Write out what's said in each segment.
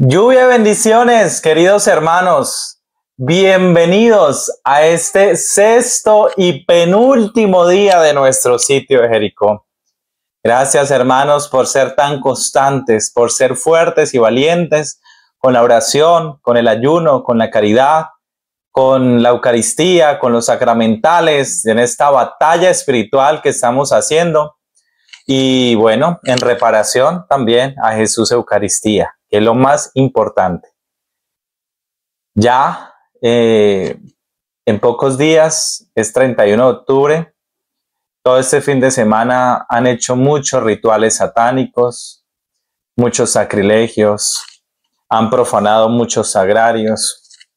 Lluvia de bendiciones, queridos hermanos. Bienvenidos a este sexto y penúltimo día de nuestro sitio de Jericó. Gracias, hermanos, por ser tan constantes, por ser fuertes y valientes con la oración, con el ayuno, con la caridad, con la Eucaristía, con los sacramentales, en esta batalla espiritual que estamos haciendo. Y bueno, en reparación también a Jesús Eucaristía, que es lo más importante. Ya en pocos días, es 31 de octubre, todo este fin de semana han hecho muchos rituales satánicos, muchos sacrilegios, han profanado muchos sagrarios.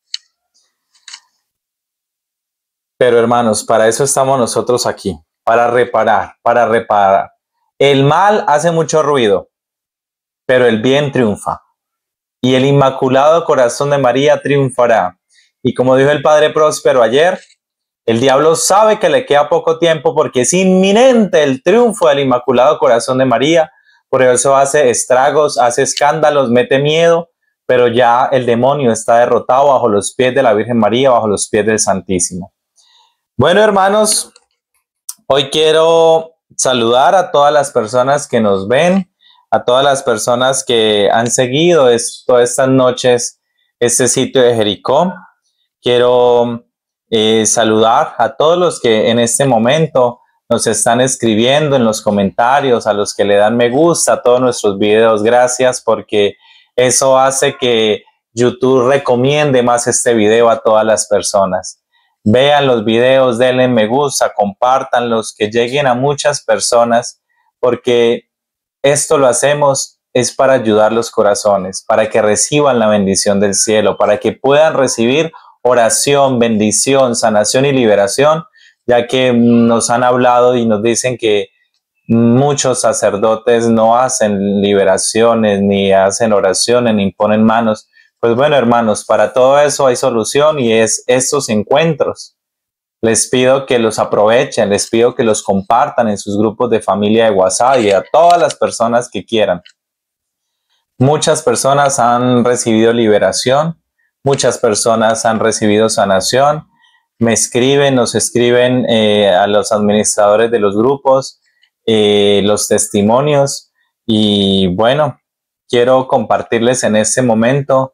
Pero hermanos, para eso estamos nosotros aquí, para reparar, para reparar. El mal hace mucho ruido, pero el bien triunfa. Y el Inmaculado Corazón de María triunfará. Y como dijo el Padre Próspero ayer, el diablo sabe que le queda poco tiempo porque es inminente el triunfo del Inmaculado Corazón de María. Por eso hace estragos, hace escándalos, mete miedo, pero ya el demonio está derrotado bajo los pies de la Virgen María, bajo los pies del Santísimo. Bueno, hermanos, hoy quiero saludar a todas las personas que nos ven, a todas las personas que han seguido todas estas noches este sitio de Jericó. Quiero saludar a todos los que en este momento nos están escribiendo en los comentarios, a los que le dan me gusta a todos nuestros videos. Gracias, porque eso hace que YouTube recomiende más este video a todas las personas. Vean los videos, denle me gusta, compártanlos, que lleguen a muchas personas, porque esto lo hacemos es para ayudar los corazones, para que reciban la bendición del cielo, para que puedan recibir oración, bendición, sanación y liberación, ya que nos han hablado y nos dicen que muchos sacerdotes no hacen liberaciones, ni hacen oraciones, ni imponen manos. Pues bueno, hermanos, para todo eso hay solución y es estos encuentros. Les pido que los aprovechen, les pido que los compartan en sus grupos de familia de WhatsApp y a todas las personas que quieran. Muchas personas han recibido liberación, muchas personas han recibido sanación. Me escriben, nos escriben a los administradores de los grupos, los testimonios. Y bueno, quiero compartirles en este momento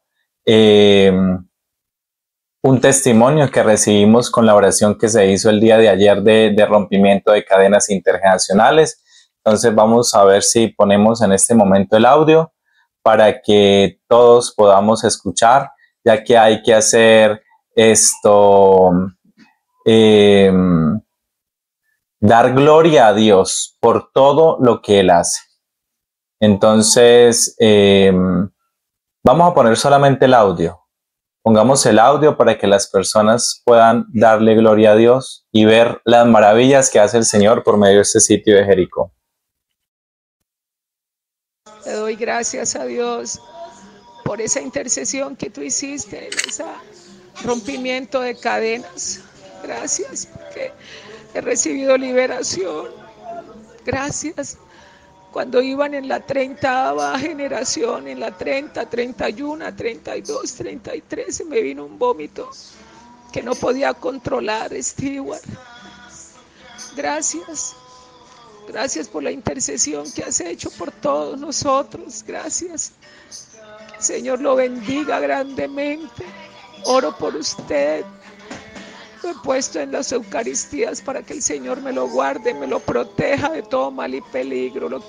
un testimonio que recibimos con la oración que se hizo el día de ayer de rompimiento de cadenas intergeneracionales. Entonces vamos a ver si ponemos en este momento el audio para que todos podamos escuchar, ya que hay que hacer esto, dar gloria a Dios por todo lo que Él hace. Entonces, vamos a poner solamente el audio. Pongamos el audio para que las personas puedan darle gloria a Dios y ver las maravillas que hace el Señor por medio de este sitio de Jericó. Te doy gracias a Dios por esa intercesión que tú hiciste en ese rompimiento de cadenas. Gracias porque he recibido liberación. Gracias. Cuando iban en la 30ª generación, en la 30, 31, 32, 33, se me vino un vómito que no podía controlar, Stewart. Gracias. Gracias por la intercesión que has hecho por todos nosotros. Gracias. Que el Señor lo bendiga grandemente. Oro por usted. Lo he puesto en las Eucaristías para que el Señor me lo guarde, me lo proteja de todo mal y peligro.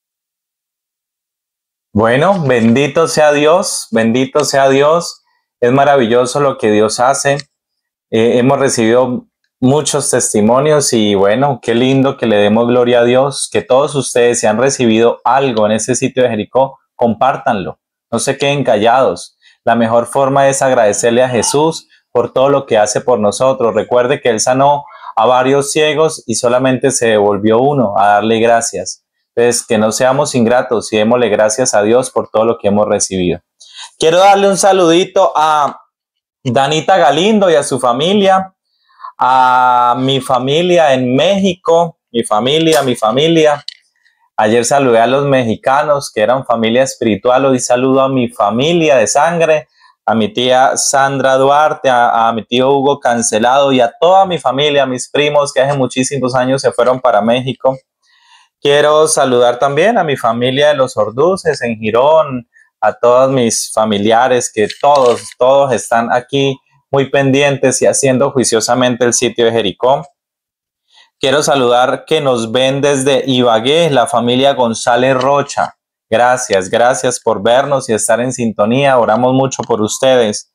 Bueno, bendito sea Dios, bendito sea Dios. Es maravilloso lo que Dios hace. Hemos recibido muchos testimonios y bueno, qué lindo que le demos gloria a Dios, que todos ustedes, si han recibido algo en ese sitio de Jericó, compártanlo, no se queden callados. La mejor forma es agradecerle a Jesús por todo lo que hace por nosotros. Recuerde que Él sanó a varios ciegos y solamente se devolvió uno a darle gracias. Entonces, que no seamos ingratos y démosle gracias a Dios por todo lo que hemos recibido. Quiero darle un saludito a Danita Galindo y a su familia, a mi familia en México, mi familia, Ayer saludé a los mexicanos que eran familia espiritual. Hoy saludo a mi familia de sangre, a mi tía Sandra Duarte, a mi tío Hugo Cancelado y a toda mi familia, a mis primos que hace muchísimos años se fueron para México. Quiero saludar también a mi familia de los Orduces en Girón, a todos mis familiares que todos están aquí muy pendientes y haciendo juiciosamente el sitio de Jericó. Quiero saludar que nos ven desde Ibagué, la familia González Rocha. Gracias por vernos y estar en sintonía. Oramos mucho por ustedes.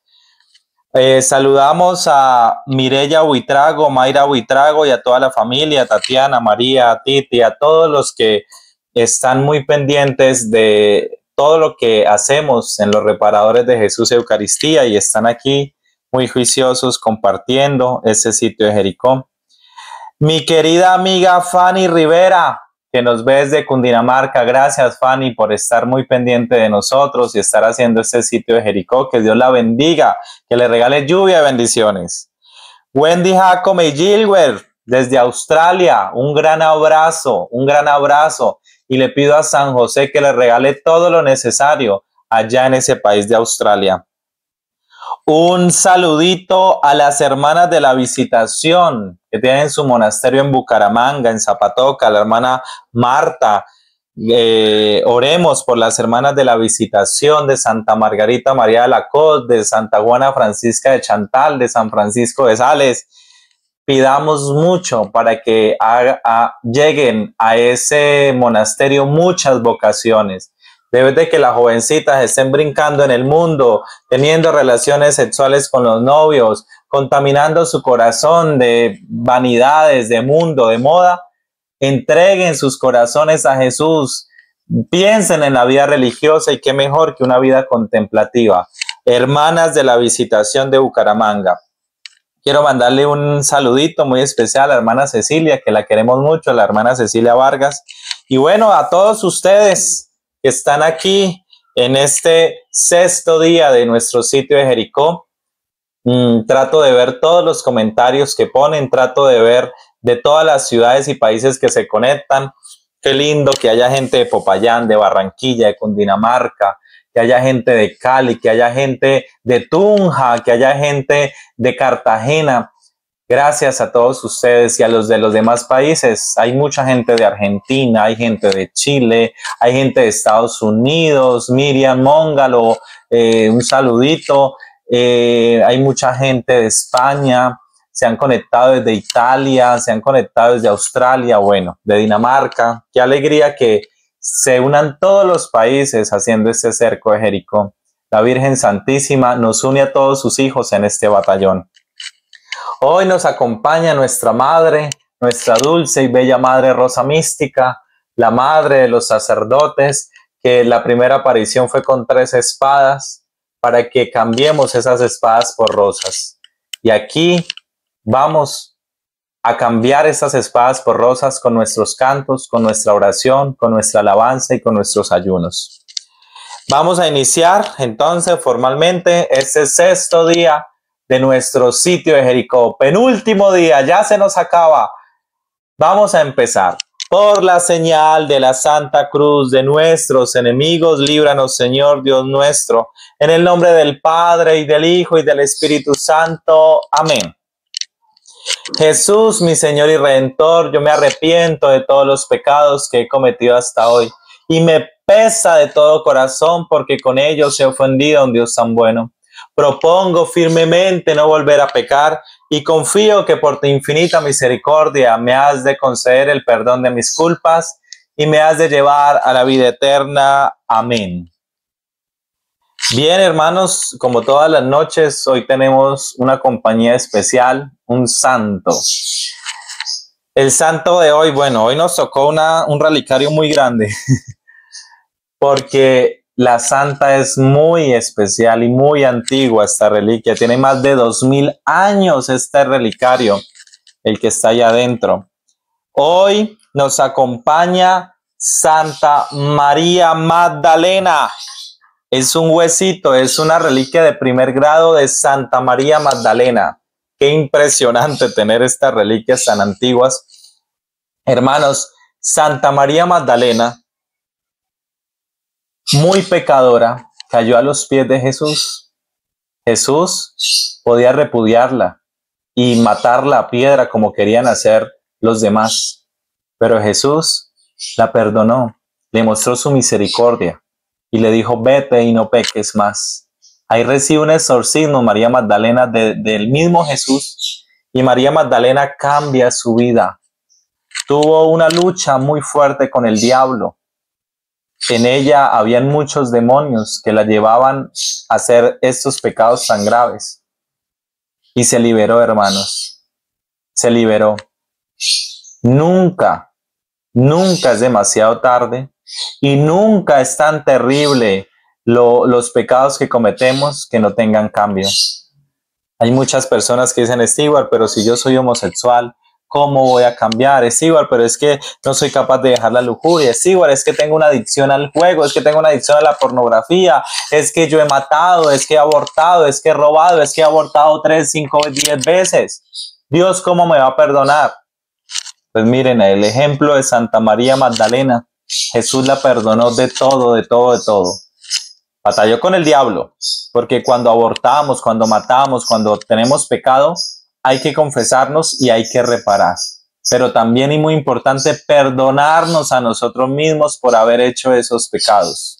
Saludamos a Mireya Huitrago, Mayra Huitrago y a toda la familia, Tatiana, María, Titi, a todos los que están muy pendientes de todo lo que hacemos en los Reparadores de Jesús Eucaristía y están aquí muy juiciosos compartiendo ese sitio de Jericó. Mi querida amiga Fanny Rivera, que nos ve desde Cundinamarca. Gracias, Fanny, por estar muy pendiente de nosotros y estar haciendo este sitio de Jericó. Que Dios la bendiga, que le regale lluvia de bendiciones. Wendy Jacome Gilbert, desde Australia, un gran abrazo. Y le pido a San José que le regale todo lo necesario allá en ese país de Australia. Un saludito a las hermanas de la Visitación que tienen su monasterio en Bucaramanga, en Zapatoca, la hermana Marta. Oremos por las hermanas de la Visitación de Santa Margarita María de la Coz, de Santa Juana Francisca de Chantal, de San Francisco de Sales. Pidamos mucho para que lleguen a ese monasterio muchas vocaciones. Debe de que las jovencitas estén brincando en el mundo, teniendo relaciones sexuales con los novios, contaminando su corazón de vanidades, de mundo, de moda. Entreguen sus corazones a Jesús. Piensen en la vida religiosa y qué mejor que una vida contemplativa. Hermanas de la Visitación de Bucaramanga. Quiero mandarle un saludito muy especial a la hermana Cecilia, que la queremos mucho, a la hermana Cecilia Vargas. Y bueno, a todos ustedes que están aquí en este 6º día de nuestro sitio de Jericó. Trato de ver todos los comentarios que ponen, trato de ver de todas las ciudades y países que se conectan. Qué lindo que haya gente de Popayán, de Barranquilla, de Cundinamarca, que haya gente de Cali, que haya gente de Tunja, que haya gente de Cartagena. Gracias a todos ustedes y a los de los demás países. Hay mucha gente de Argentina, hay gente de Chile, hay gente de Estados Unidos, Miriam Móngalo, un saludito. Hay mucha gente de España, se han conectado desde Italia, se han conectado desde Australia, bueno, de Dinamarca. Qué alegría que se unan todos los países haciendo este cerco de Jericó. La Virgen Santísima nos une a todos sus hijos en este batallón. Hoy nos acompaña nuestra madre, nuestra dulce y bella madre Rosa Mística, la madre de los sacerdotes, que la primera aparición fue con 3 espadas, para que cambiemos esas espadas por rosas. Y aquí vamos a cambiar esas espadas por rosas con nuestros cantos, con nuestra oración, con nuestra alabanza y con nuestros ayunos. Vamos a iniciar entonces formalmente este 6º día de nuestro sitio de Jericó. Penúltimo día, ya se nos acaba. Vamos a empezar. Por la señal de la Santa Cruz de nuestros enemigos, líbranos, Señor Dios nuestro, en el nombre del Padre, y del Hijo, y del Espíritu Santo. Amén. Jesús, mi Señor y Redentor, yo me arrepiento de todos los pecados que he cometido hasta hoy, y me pesa de todo corazón, porque con ellos he ofendido a un Dios tan bueno. Propongo firmemente no volver a pecar y confío que por tu infinita misericordia me has de conceder el perdón de mis culpas y me has de llevar a la vida eterna. Amén. Bien, hermanos, como todas las noches, hoy tenemos una compañía especial, un santo. El santo de hoy, bueno, hoy nos tocó un relicario muy grande porque la santa es muy especial y muy antigua esta reliquia. Tiene más de 2000 años este relicario, el que está allá adentro. Hoy nos acompaña Santa María Magdalena. Es un huesito, es una reliquia de primer grado de Santa María Magdalena. Qué impresionante tener estas reliquias tan antiguas. Hermanos, Santa María Magdalena, muy pecadora, cayó a los pies de Jesús. Jesús podía repudiarla y matarla a piedra como querían hacer los demás, pero Jesús la perdonó, le mostró su misericordia y le dijo: vete y no peques más. Ahí recibe un exorcismo María Magdalena del mismo Jesús, y María Magdalena cambia su vida. Tuvo una lucha muy fuerte con el diablo. En ella habían muchos demonios que la llevaban a hacer estos pecados tan graves. Y se liberó, hermanos. Se liberó. Nunca es demasiado tarde y nunca es tan terrible los pecados que cometemos que no tengan cambio. Hay muchas personas que dicen: Stewart, pero si yo soy homosexual, ¿cómo voy a cambiar? Stewart, pero es que no soy capaz de dejar la lujuria. Stewart, es que tengo una adicción al juego, es que tengo una adicción a la pornografía, es que yo he matado, es que he abortado, es que he robado, es que he abortado 3, 5, 10 veces. Dios, ¿cómo me va a perdonar? Pues miren, el ejemplo de Santa María Magdalena, Jesús la perdonó de todo, de todo, de todo. Batalló con el diablo, porque cuando abortamos, cuando matamos, cuando tenemos pecado, hay que confesarnos y hay que reparar. Pero también, y muy importante, perdonarnos a nosotros mismos por haber hecho esos pecados.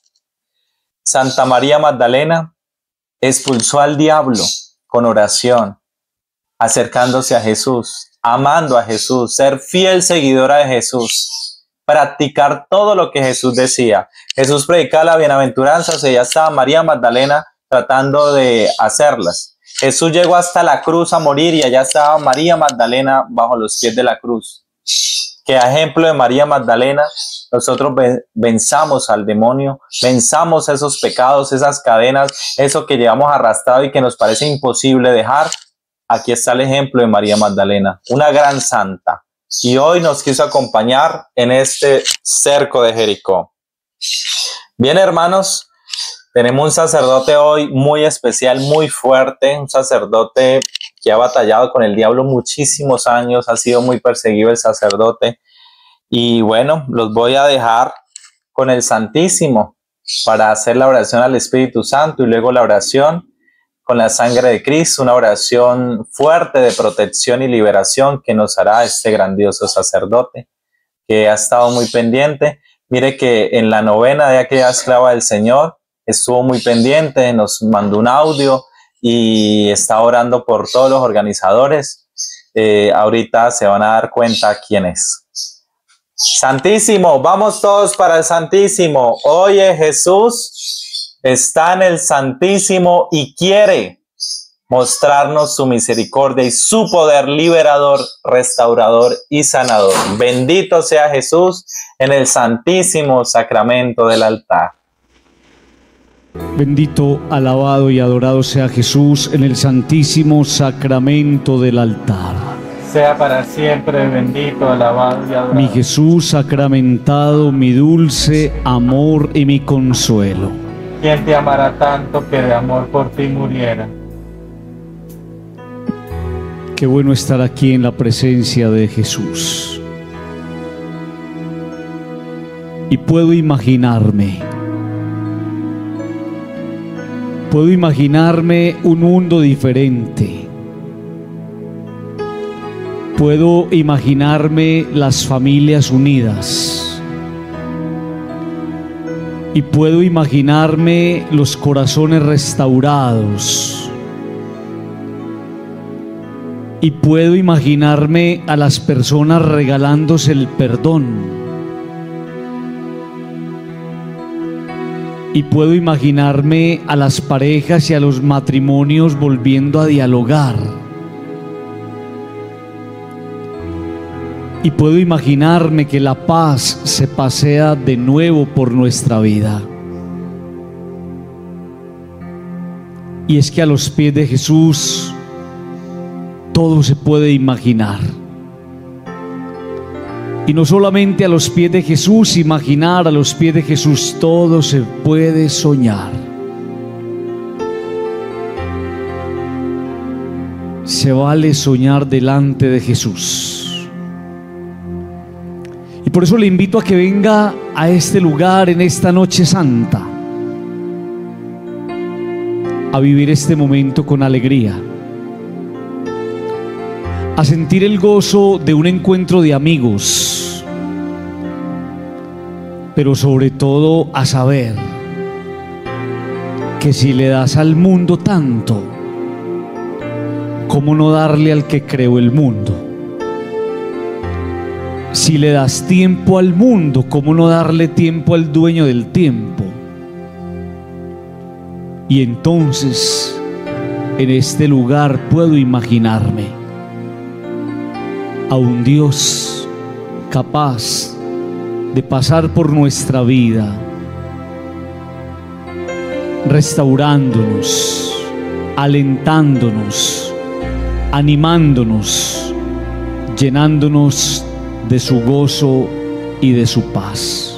Santa María Magdalena expulsó al diablo con oración, acercándose a Jesús, amando a Jesús, ser fiel seguidora de Jesús, practicar todo lo que Jesús decía. Jesús predicaba la bienaventuranza, ya estaba María Magdalena tratando de hacerlas. Jesús llegó hasta la cruz a morir y allá estaba María Magdalena bajo los pies de la cruz. Que a ejemplo de María Magdalena, nosotros venzamos al demonio, venzamos esos pecados, esas cadenas, eso que llevamos arrastrado y que nos parece imposible dejar. Aquí está el ejemplo de María Magdalena, una gran santa, y hoy nos quiso acompañar en este cerco de Jericó. Bien, hermanos, tenemos un sacerdote hoy muy especial, muy fuerte, un sacerdote que ha batallado con el diablo muchísimos años, ha sido muy perseguido el sacerdote, y bueno, los voy a dejar con el Santísimo para hacer la oración al Espíritu Santo y luego la oración con la sangre de Cristo, una oración fuerte de protección y liberación que nos hará este grandioso sacerdote que ha estado muy pendiente. Mire que en la novena de aquella esclava del Señor estuvo muy pendiente, nos mandó un audio y está orando por todos los organizadores. Ahorita se van a dar cuenta quién es. Santísimo, vamos todos para el Santísimo. Oye, Jesús está en el Santísimo y quiere mostrarnos su misericordia y su poder liberador, restaurador y sanador. Bendito sea Jesús en el Santísimo Sacramento del altar. Bendito, alabado y adorado sea Jesús en el Santísimo Sacramento del altar. Sea para siempre bendito, alabado y adorado. Mi Jesús sacramentado, mi dulce amor y mi consuelo. ¿Quién te amará tanto que de amor por ti muriera? Qué bueno estar aquí en la presencia de Jesús. Y puedo imaginarme un mundo diferente. Puedo imaginarme las familias unidas. Y puedo imaginarme los corazones restaurados. Y puedo imaginarme a las personas regalándose el perdón. Y puedo imaginarme a las parejas y a los matrimonios volviendo a dialogar. Y puedo imaginarme que la paz se pasea de nuevo por nuestra vida. Y es que a los pies de Jesús todo se puede imaginar. Y no solamente a los pies de Jesús imaginar, a los pies de Jesús todo se puede soñar. Se vale soñar delante de Jesús. Y por eso le invito a que venga a este lugar en esta noche santa, a vivir este momento con alegría, a sentir el gozo de un encuentro de amigos, pero sobre todo a saber que si le das al mundo tanto, ¿cómo no darle al que creó el mundo? Si le das tiempo al mundo, ¿cómo no darle tiempo al dueño del tiempo? Y entonces, en este lugar puedo imaginarme a un Dios capaz de pasar por nuestra vida, restaurándonos, alentándonos, animándonos, llenándonos de su gozo y de su paz.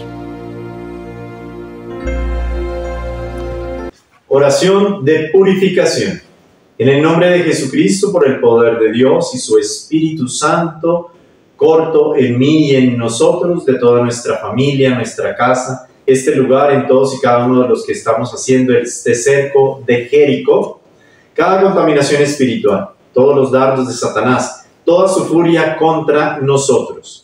Oración de purificación. En el nombre de Jesucristo, por el poder de Dios y su Espíritu Santo, corto en mí y en nosotros, de toda nuestra familia, nuestra casa, este lugar, en todos y cada uno de los que estamos haciendo este cerco de Jericó, cada contaminación espiritual, todos los dardos de Satanás, toda su furia contra nosotros.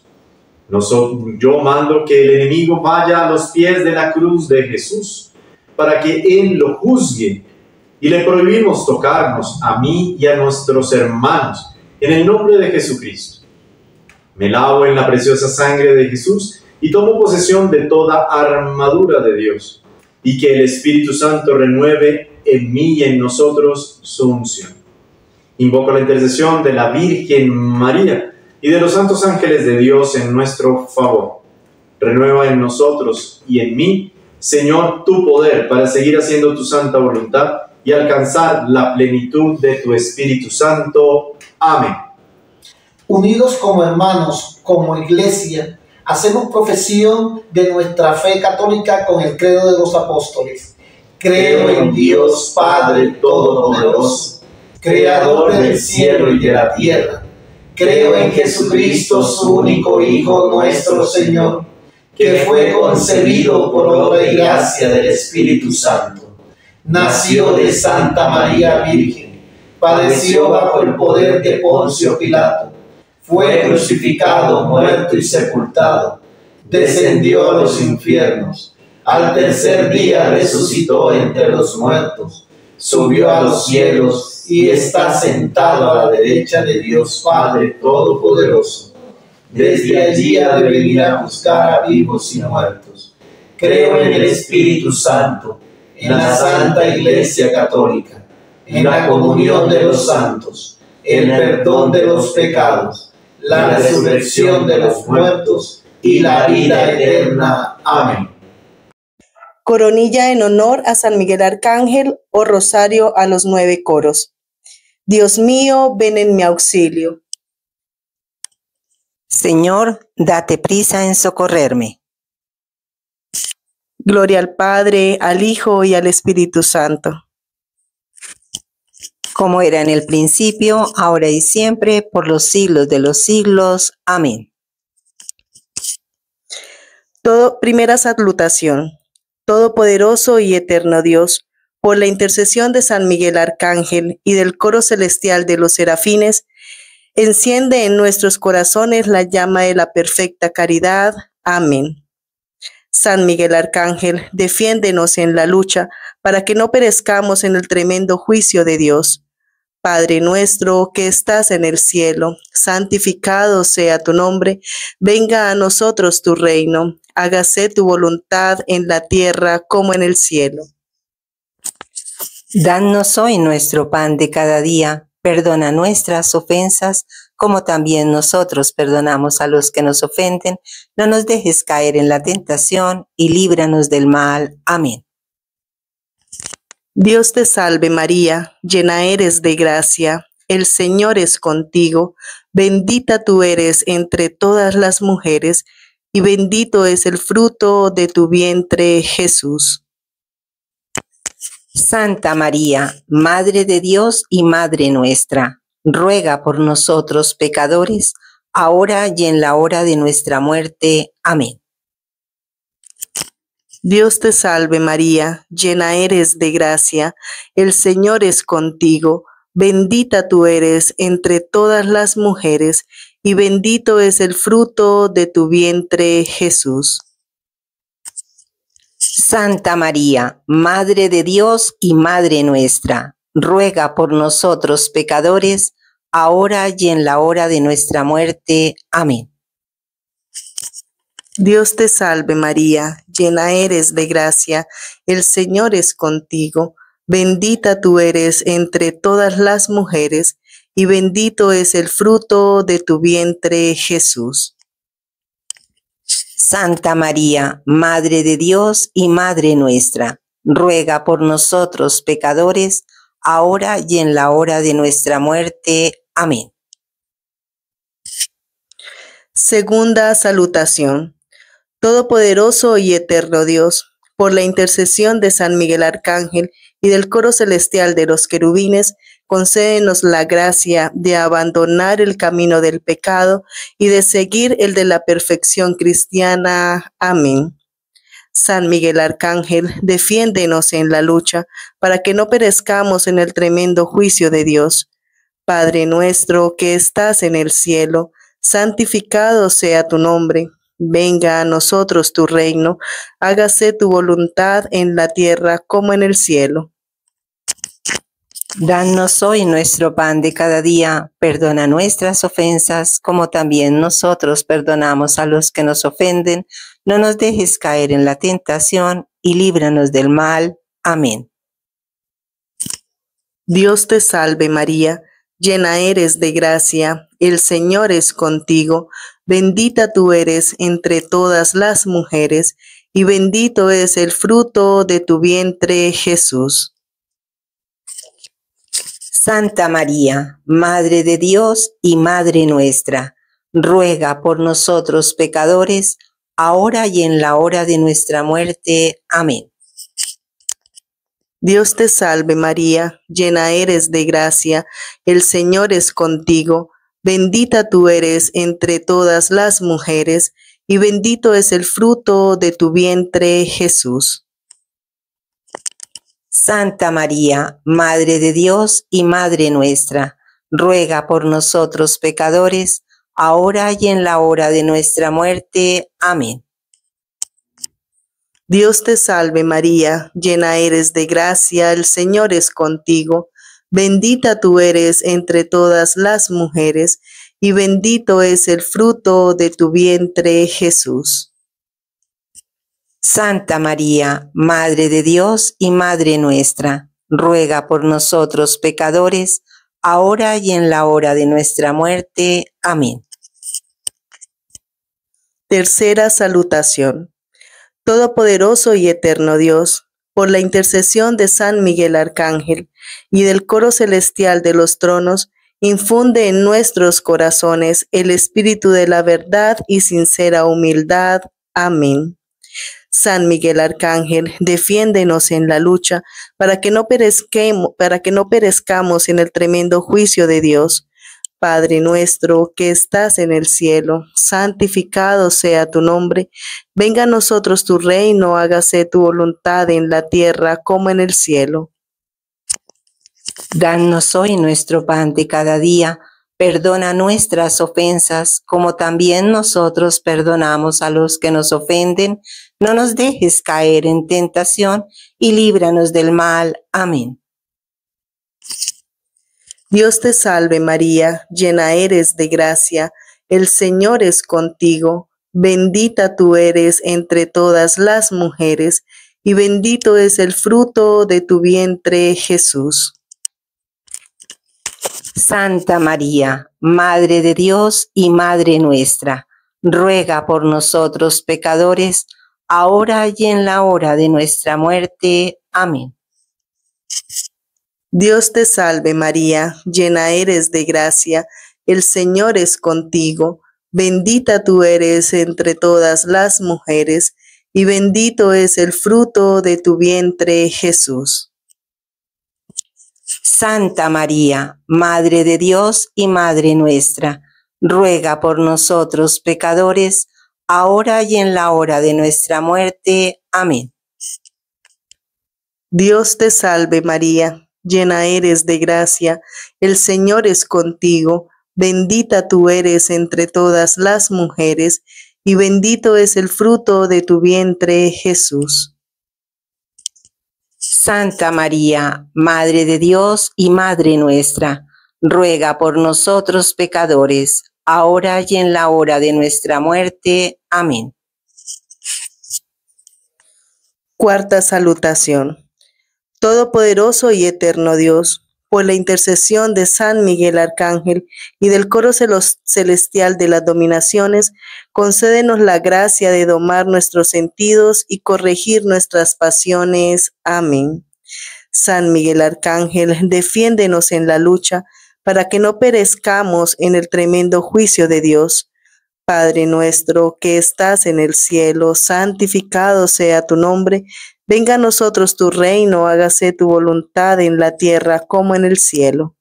Yo mando que el enemigo vaya a los pies de la cruz de Jesús para que Él lo juzgue, y le prohibimos tocarnos a mí y a nuestros hermanos en el nombre de Jesucristo. Me lavo en la preciosa sangre de Jesús y tomo posesión de toda armadura de Dios, y que el Espíritu Santo renueve en mí y en nosotros su unción. Invoco la intercesión de la Virgen María y de los santos ángeles de Dios en nuestro favor. Renueva en nosotros y en mí, Señor, tu poder para seguir haciendo tu santa voluntad y alcanzar la plenitud de tu Espíritu Santo. Amén. Unidos como hermanos, como iglesia, hacemos profesión de nuestra fe católica con el credo de los apóstoles. Creo en Dios Padre Todopoderoso, Creador del cielo y de la tierra. Creo en Jesucristo, su único Hijo, nuestro Señor, que fue concebido por obra y gracia del Espíritu Santo. Nació de Santa María Virgen, padeció bajo el poder de Poncio Pilato, fue crucificado, muerto y sepultado, descendió a los infiernos, al tercer día resucitó entre los muertos, subió a los cielos y está sentado a la derecha de Dios Padre Todopoderoso. Desde allí ha de venir a juzgar a vivos y muertos. Creo en el Espíritu Santo, en la Santa Iglesia Católica, en la comunión de los santos, el perdón de los pecados, la resurrección de los muertos y la vida eterna. Amén. Coronilla en honor a San Miguel Arcángel o rosario a los 9 coros. Dios mío, ven en mi auxilio. Señor, date prisa en socorrerme. Gloria al Padre, al Hijo y al Espíritu Santo. Como era en el principio, ahora y siempre, por los siglos de los siglos. Amén. Primera salutación. Todopoderoso y eterno Dios, por la intercesión de San Miguel Arcángel y del coro celestial de los serafines, enciende en nuestros corazones la llama de la perfecta caridad. Amén. San Miguel Arcángel, defiéndenos en la lucha para que no perezcamos en el tremendo juicio de Dios. Padre nuestro que estás en el cielo, santificado sea tu nombre, venga a nosotros tu reino, hágase tu voluntad en la tierra como en el cielo. Danos hoy nuestro pan de cada día, perdona nuestras ofensas, como también nosotros perdonamos a los que nos ofenden. No nos dejes caer en la tentación y líbranos del mal. Amén. Dios te salve María, llena eres de gracia, el Señor es contigo, bendita tú eres entre todas las mujeres, y bendito es el fruto de tu vientre, Jesús. Santa María, Madre de Dios y Madre nuestra, ruega por nosotros pecadores, ahora y en la hora de nuestra muerte. Amén. Dios te salve María, llena eres de gracia, el Señor es contigo, bendita tú eres entre todas las mujeres, y bendito es el fruto de tu vientre, Jesús. Santa María, Madre de Dios y Madre nuestra, ruega por nosotros pecadores, ahora y en la hora de nuestra muerte. Amén. Dios te salve María, llena eres de gracia, el Señor es contigo, bendita tú eres entre todas las mujeres, y bendito es el fruto de tu vientre, Jesús. Santa María, Madre de Dios y Madre nuestra, ruega por nosotros pecadores, ahora y en la hora de nuestra muerte. Amén. Segunda salutación. Todopoderoso y eterno Dios, por la intercesión de San Miguel Arcángel y del coro celestial de los querubines, concédenos la gracia de abandonar el camino del pecado y de seguir el de la perfección cristiana. Amén. San Miguel Arcángel, defiéndenos en la lucha, para que no perezcamos en el tremendo juicio de Dios. Padre nuestro que estás en el cielo, santificado sea tu nombre. Venga a nosotros tu reino, hágase tu voluntad en la tierra como en el cielo. Danos hoy nuestro pan de cada día, perdona nuestras ofensas, como también nosotros perdonamos a los que nos ofenden. No nos dejes caer en la tentación y líbranos del mal. Amén. Dios te salve María, llena eres de gracia, el Señor es contigo, bendita tú eres entre todas las mujeres, y bendito es el fruto de tu vientre, Jesús. Santa María, Madre de Dios y Madre nuestra, ruega por nosotros pecadores, ahora y en la hora de nuestra muerte. Amén. Dios te salve María, llena eres de gracia, el Señor es contigo, bendita tú eres entre todas las mujeres, y bendito es el fruto de tu vientre, Jesús. Santa María, Madre de Dios y Madre nuestra, ruega por nosotros pecadores, ahora y en la hora de nuestra muerte. Amén. Dios te salve María, llena eres de gracia, el Señor es contigo, bendita tú eres entre todas las mujeres, y bendito es el fruto de tu vientre, Jesús. Santa María, Madre de Dios y Madre nuestra, ruega por nosotros pecadores, ahora y en la hora de nuestra muerte. Amén. Tercera salutación. Todopoderoso y eterno Dios, por la intercesión de San Miguel Arcángel y del coro celestial de los tronos, infunde en nuestros corazones el espíritu de la verdad y sincera humildad. Amén. San Miguel Arcángel, defiéndenos en la lucha para que no perezcamos en el tremendo juicio de Dios. Padre nuestro que estás en el cielo, santificado sea tu nombre. Venga a nosotros tu reino, hágase tu voluntad en la tierra como en el cielo. Danos hoy nuestro pan de cada día. Perdona nuestras ofensas, como también nosotros perdonamos a los que nos ofenden. No nos dejes caer en tentación y líbranos del mal. Amén. Dios te salve María, llena eres de gracia, el Señor es contigo, bendita tú eres entre todas las mujeres, y bendito es el fruto de tu vientre, Jesús. Santa María, Madre de Dios y Madre nuestra, ruega por nosotros pecadores, ahora y en la hora de nuestra muerte. Amén. Dios te salve María, llena eres de gracia, el Señor es contigo, bendita tú eres entre todas las mujeres, y bendito es el fruto de tu vientre, Jesús. Santa María, Madre de Dios y Madre nuestra, ruega por nosotros pecadores, ahora y en la hora de nuestra muerte. Amén. Dios te salve María, llena eres de gracia, el Señor es contigo, bendita tú eres entre todas las mujeres, y bendito es el fruto de tu vientre, Jesús. Santa María, Madre de Dios y Madre nuestra, ruega por nosotros pecadores, ahora y en la hora de nuestra muerte. Amén. Cuarta salutación. Todopoderoso y eterno Dios, por la intercesión de San Miguel Arcángel y del coro celestial de las dominaciones, concédenos la gracia de domar nuestros sentidos y corregir nuestras pasiones. Amén. San Miguel Arcángel, defiéndenos en la lucha para que no perezcamos en el tremendo juicio de Dios. Padre nuestro que estás en el cielo, santificado sea tu nombre. Venga a nosotros tu reino, hágase tu voluntad en la tierra como en el cielo.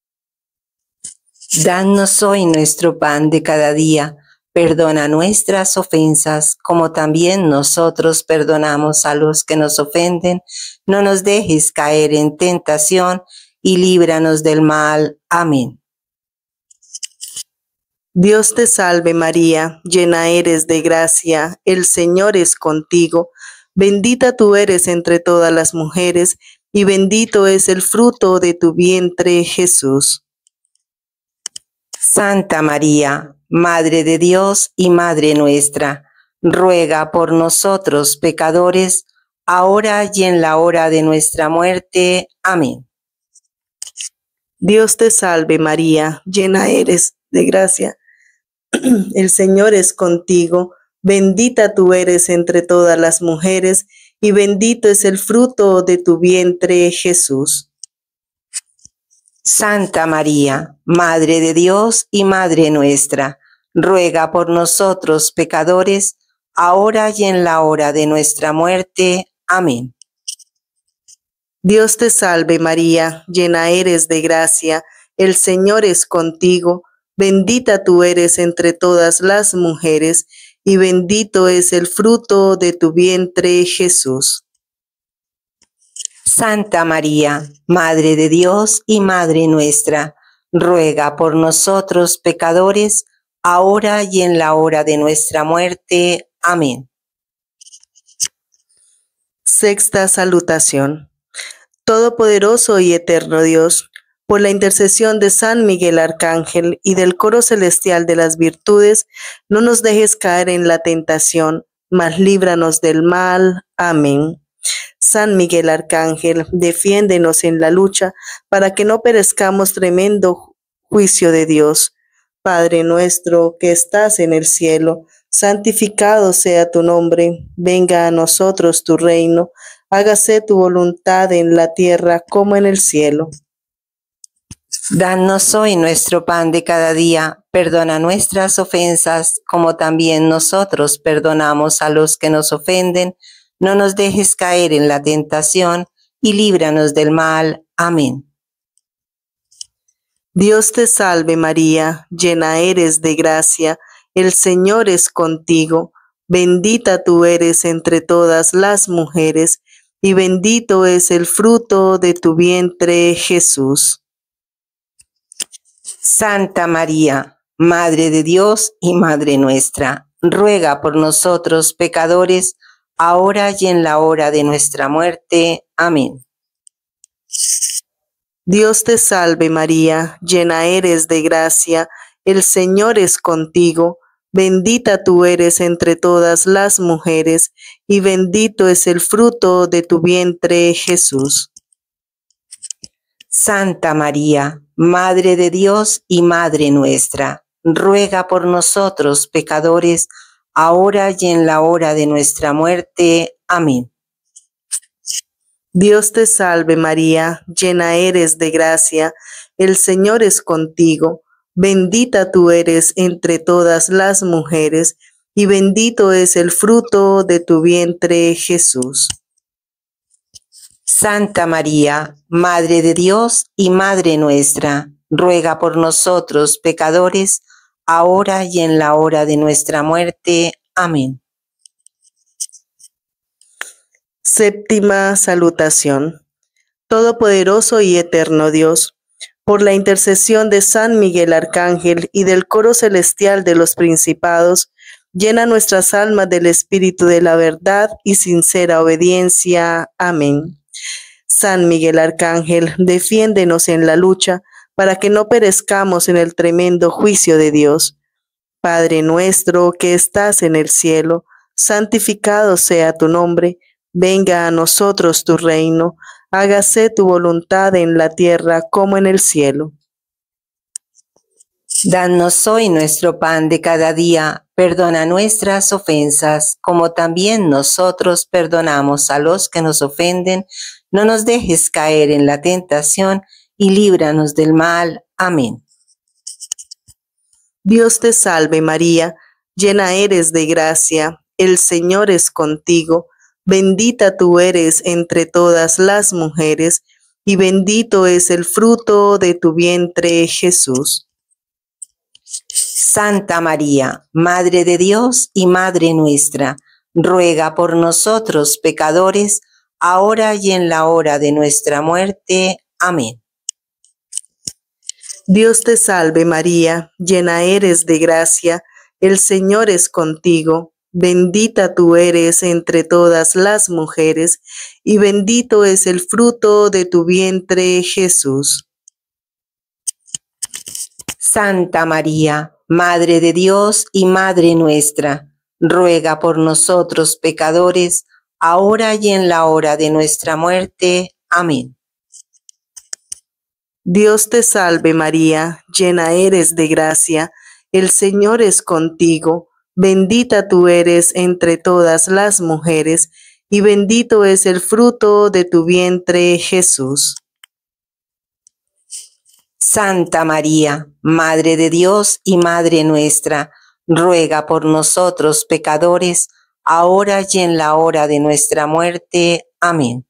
Danos hoy nuestro pan de cada día. Perdona nuestras ofensas, como también nosotros perdonamos a los que nos ofenden. No nos dejes caer en tentación y líbranos del mal. Amén. Dios te salve María, llena eres de gracia, el Señor es contigo. Bendita tú eres entre todas las mujeres, y bendito es el fruto de tu vientre, Jesús. Santa María, Madre de Dios y Madre nuestra, ruega por nosotros pecadores, ahora y en la hora de nuestra muerte. Amén. Dios te salve María, llena eres de gracia, el Señor es contigo. Bendita tú eres entre todas las mujeres, y bendito es el fruto de tu vientre, Jesús. Santa María, Madre de Dios y Madre nuestra, ruega por nosotros pecadores, ahora y en la hora de nuestra muerte. Amén. Dios te salve María, llena eres de gracia, el Señor es contigo. Bendita tú eres entre todas las mujeres, y bendito es el fruto de tu vientre, Jesús. Santa María, Madre de Dios y Madre nuestra, ruega por nosotros pecadores, ahora y en la hora de nuestra muerte. Amén. Sexta salutación. Todopoderoso y eterno Dios, por la intercesión de San Miguel Arcángel y del coro celestial de las virtudes, no nos dejes caer en la tentación, mas líbranos del mal. Amén. San Miguel Arcángel, defiéndenos en la lucha para que no perezcamos tremendo juicio de Dios. Padre nuestro que estás en el cielo, santificado sea tu nombre, venga a nosotros tu reino, hágase tu voluntad en la tierra como en el cielo. Danos hoy nuestro pan de cada día, perdona nuestras ofensas, como también nosotros perdonamos a los que nos ofenden. No nos dejes caer en la tentación y líbranos del mal. Amén. Dios te salve María, llena eres de gracia, el Señor es contigo. Bendita tú eres entre todas las mujeres, y bendito es el fruto de tu vientre, Jesús. Santa María, Madre de Dios y Madre nuestra, ruega por nosotros pecadores, ahora y en la hora de nuestra muerte. Amén. Dios te salve María, llena eres de gracia, el Señor es contigo. Bendita tú eres entre todas las mujeres, y bendito es el fruto de tu vientre, Jesús. Santa María, Madre de Dios y Madre nuestra, ruega por nosotros pecadores, ahora y en la hora de nuestra muerte. Amén. Dios te salve María, llena eres de gracia, el Señor es contigo. Bendita tú eres entre todas las mujeres, y bendito es el fruto de tu vientre, Jesús. Santa María, Madre de Dios y Madre nuestra, ruega por nosotros pecadores, ahora y en la hora de nuestra muerte. Amén. Séptima salutación. Todopoderoso y eterno Dios, por la intercesión de San Miguel Arcángel y del coro celestial de los principados, llena nuestras almas del espíritu de la verdad y sincera obediencia. Amén. San Miguel Arcángel, defiéndenos en la lucha para que no perezcamos en el tremendo juicio de Dios. Padre nuestro que estás en el cielo, santificado sea tu nombre, venga a nosotros tu reino, hágase tu voluntad en la tierra como en el cielo. Danos hoy nuestro pan de cada día, perdona nuestras ofensas, como también nosotros perdonamos a los que nos ofenden. No nos dejes caer en la tentación y líbranos del mal. Amén. Dios te salve María, llena eres de gracia, el Señor es contigo, bendita tú eres entre todas las mujeres, y bendito es el fruto de tu vientre, Jesús. Santa María, Madre de Dios y Madre nuestra, ruega por nosotros pecadores, ahora y en la hora de nuestra muerte. Amén. Dios te salve María, llena eres de gracia, el Señor es contigo, bendita tú eres entre todas las mujeres, y bendito es el fruto de tu vientre, Jesús. Santa María, Madre de Dios y Madre nuestra, ruega por nosotros pecadores, ahora y en la hora de nuestra muerte. Amén. Dios te salve María, llena eres de gracia, el Señor es contigo, bendita tú eres entre todas las mujeres, y bendito es el fruto de tu vientre, Jesús. Santa María, Madre de Dios y Madre nuestra, ruega por nosotros pecadores, ahora y en la hora de nuestra muerte. Amén.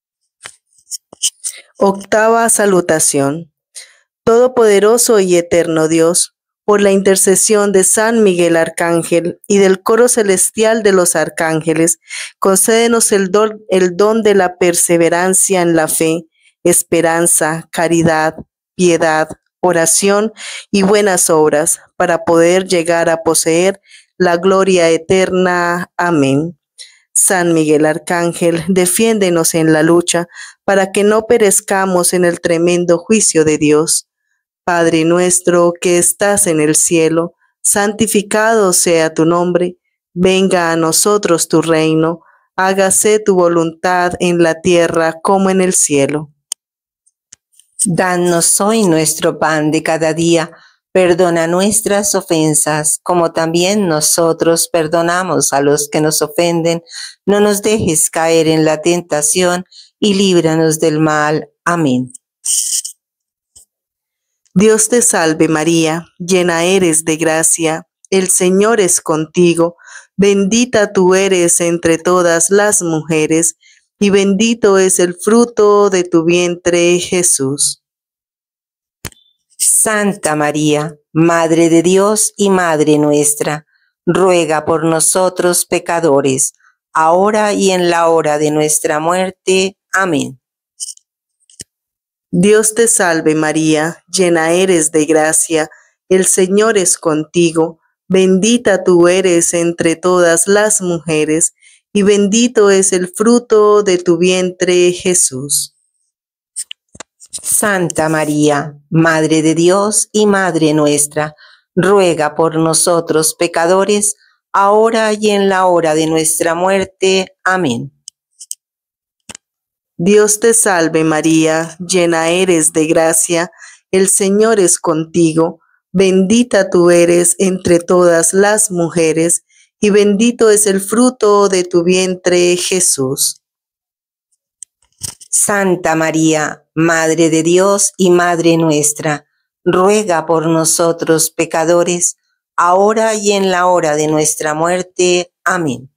Octava salutación. Todopoderoso y eterno Dios, por la intercesión de San Miguel Arcángel y del coro celestial de los arcángeles, concédenos el don de la perseverancia en la fe, esperanza, caridad, piedad, oración y buenas obras, para poder llegar a poseer la gloria eterna. Amén. San Miguel Arcángel, defiéndenos en la lucha, para que no perezcamos en el tremendo juicio de Dios. Padre nuestro que estás en el cielo, santificado sea tu nombre, venga a nosotros tu reino, hágase tu voluntad en la tierra como en el cielo. Danos hoy nuestro pan de cada día, perdona nuestras ofensas, como también nosotros perdonamos a los que nos ofenden. No nos dejes caer en la tentación y líbranos del mal. Amén. Dios te salve María, llena eres de gracia, el Señor es contigo, bendita tú eres entre todas las mujeres, y bendito es el fruto de tu vientre, Jesús. Santa María, Madre de Dios y Madre nuestra, ruega por nosotros pecadores, ahora y en la hora de nuestra muerte. Amén. Dios te salve María, llena eres de gracia, el Señor es contigo, bendita tú eres entre todas las mujeres, y bendito es el fruto de tu vientre, Jesús. Santa María, Madre de Dios y Madre nuestra, ruega por nosotros pecadores, ahora y en la hora de nuestra muerte. Amén. Dios te salve María, llena eres de gracia, el Señor es contigo, bendita tú eres entre todas las mujeres, y bendito es el fruto de tu vientre, Jesús. Santa María, Madre de Dios y Madre nuestra, ruega por nosotros pecadores, ahora y en la hora de nuestra muerte. Amén.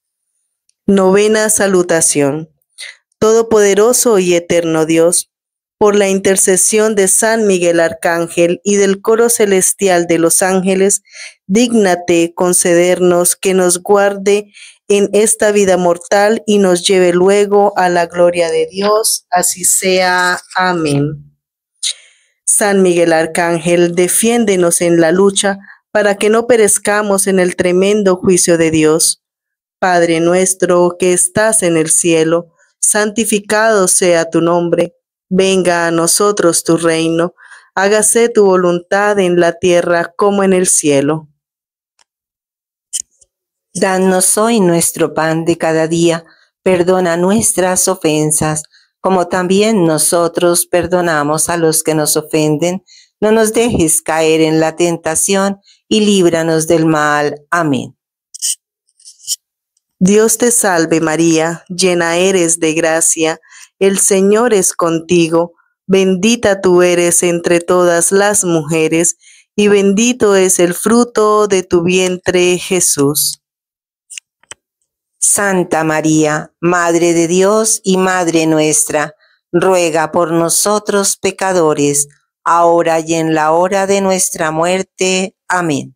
Novena salutación. Todopoderoso y eterno Dios, por la intercesión de San Miguel Arcángel y del coro celestial de los ángeles, dígnate concedernos que nos guarde en esta vida mortal y nos lleve luego a la gloria de Dios. Así sea. Amén. San Miguel Arcángel, defiéndenos en la lucha para que no perezcamos en el tremendo juicio de Dios. Padre nuestro que estás en el cielo, santificado sea tu nombre. Venga a nosotros tu reino, hágase tu voluntad en la tierra como en el cielo. Danos hoy nuestro pan de cada día, perdona nuestras ofensas, como también nosotros perdonamos a los que nos ofenden. No nos dejes caer en la tentación y líbranos del mal. Amén. Dios te salve María, llena eres de gracia, el Señor es contigo, bendita tú eres entre todas las mujeres, y bendito es el fruto de tu vientre, Jesús. Santa María, Madre de Dios y Madre nuestra, ruega por nosotros pecadores, ahora y en la hora de nuestra muerte. Amén.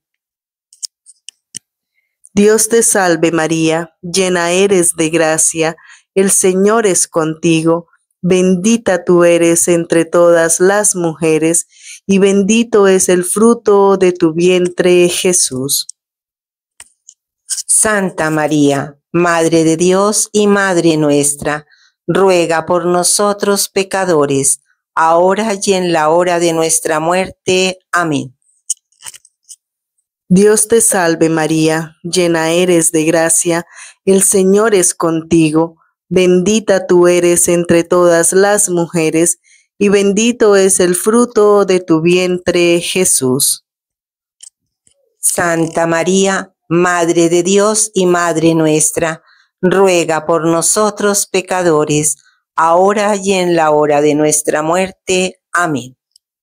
Dios te salve María, llena eres de gracia, el Señor es contigo, bendita tú eres entre todas las mujeres, y bendito es el fruto de tu vientre, Jesús. Santa María, Madre de Dios y Madre nuestra, ruega por nosotros pecadores, ahora y en la hora de nuestra muerte. Amén. Dios te salve María, llena eres de gracia, el Señor es contigo, bendita tú eres entre todas las mujeres, y bendito es el fruto de tu vientre, Jesús. Santa María, Madre de Dios y Madre nuestra, ruega por nosotros pecadores, ahora y en la hora de nuestra muerte. Amén.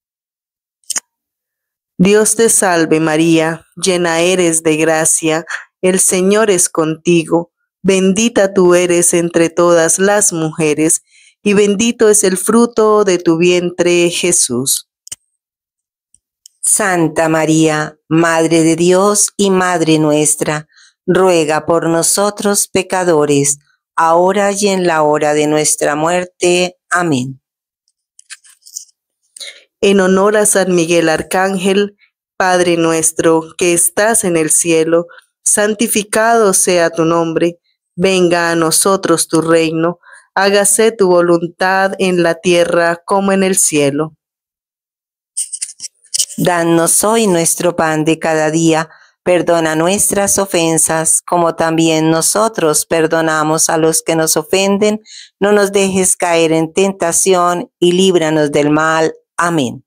Dios te salve María, llena eres de gracia, el Señor es contigo, bendita tú eres entre todas las mujeres, y bendito es el fruto de tu vientre, Jesús. Santa María, Madre de Dios y Madre nuestra, ruega por nosotros pecadores, ahora y en la hora de nuestra muerte. Amén. En honor a San Miguel Arcángel, Padre nuestro que estás en el cielo, santificado sea tu nombre, venga a nosotros tu reino, hágase tu voluntad en la tierra como en el cielo. Danos hoy nuestro pan de cada día, perdona nuestras ofensas, como también nosotros perdonamos a los que nos ofenden. No nos dejes caer en tentación y líbranos del mal. Amén.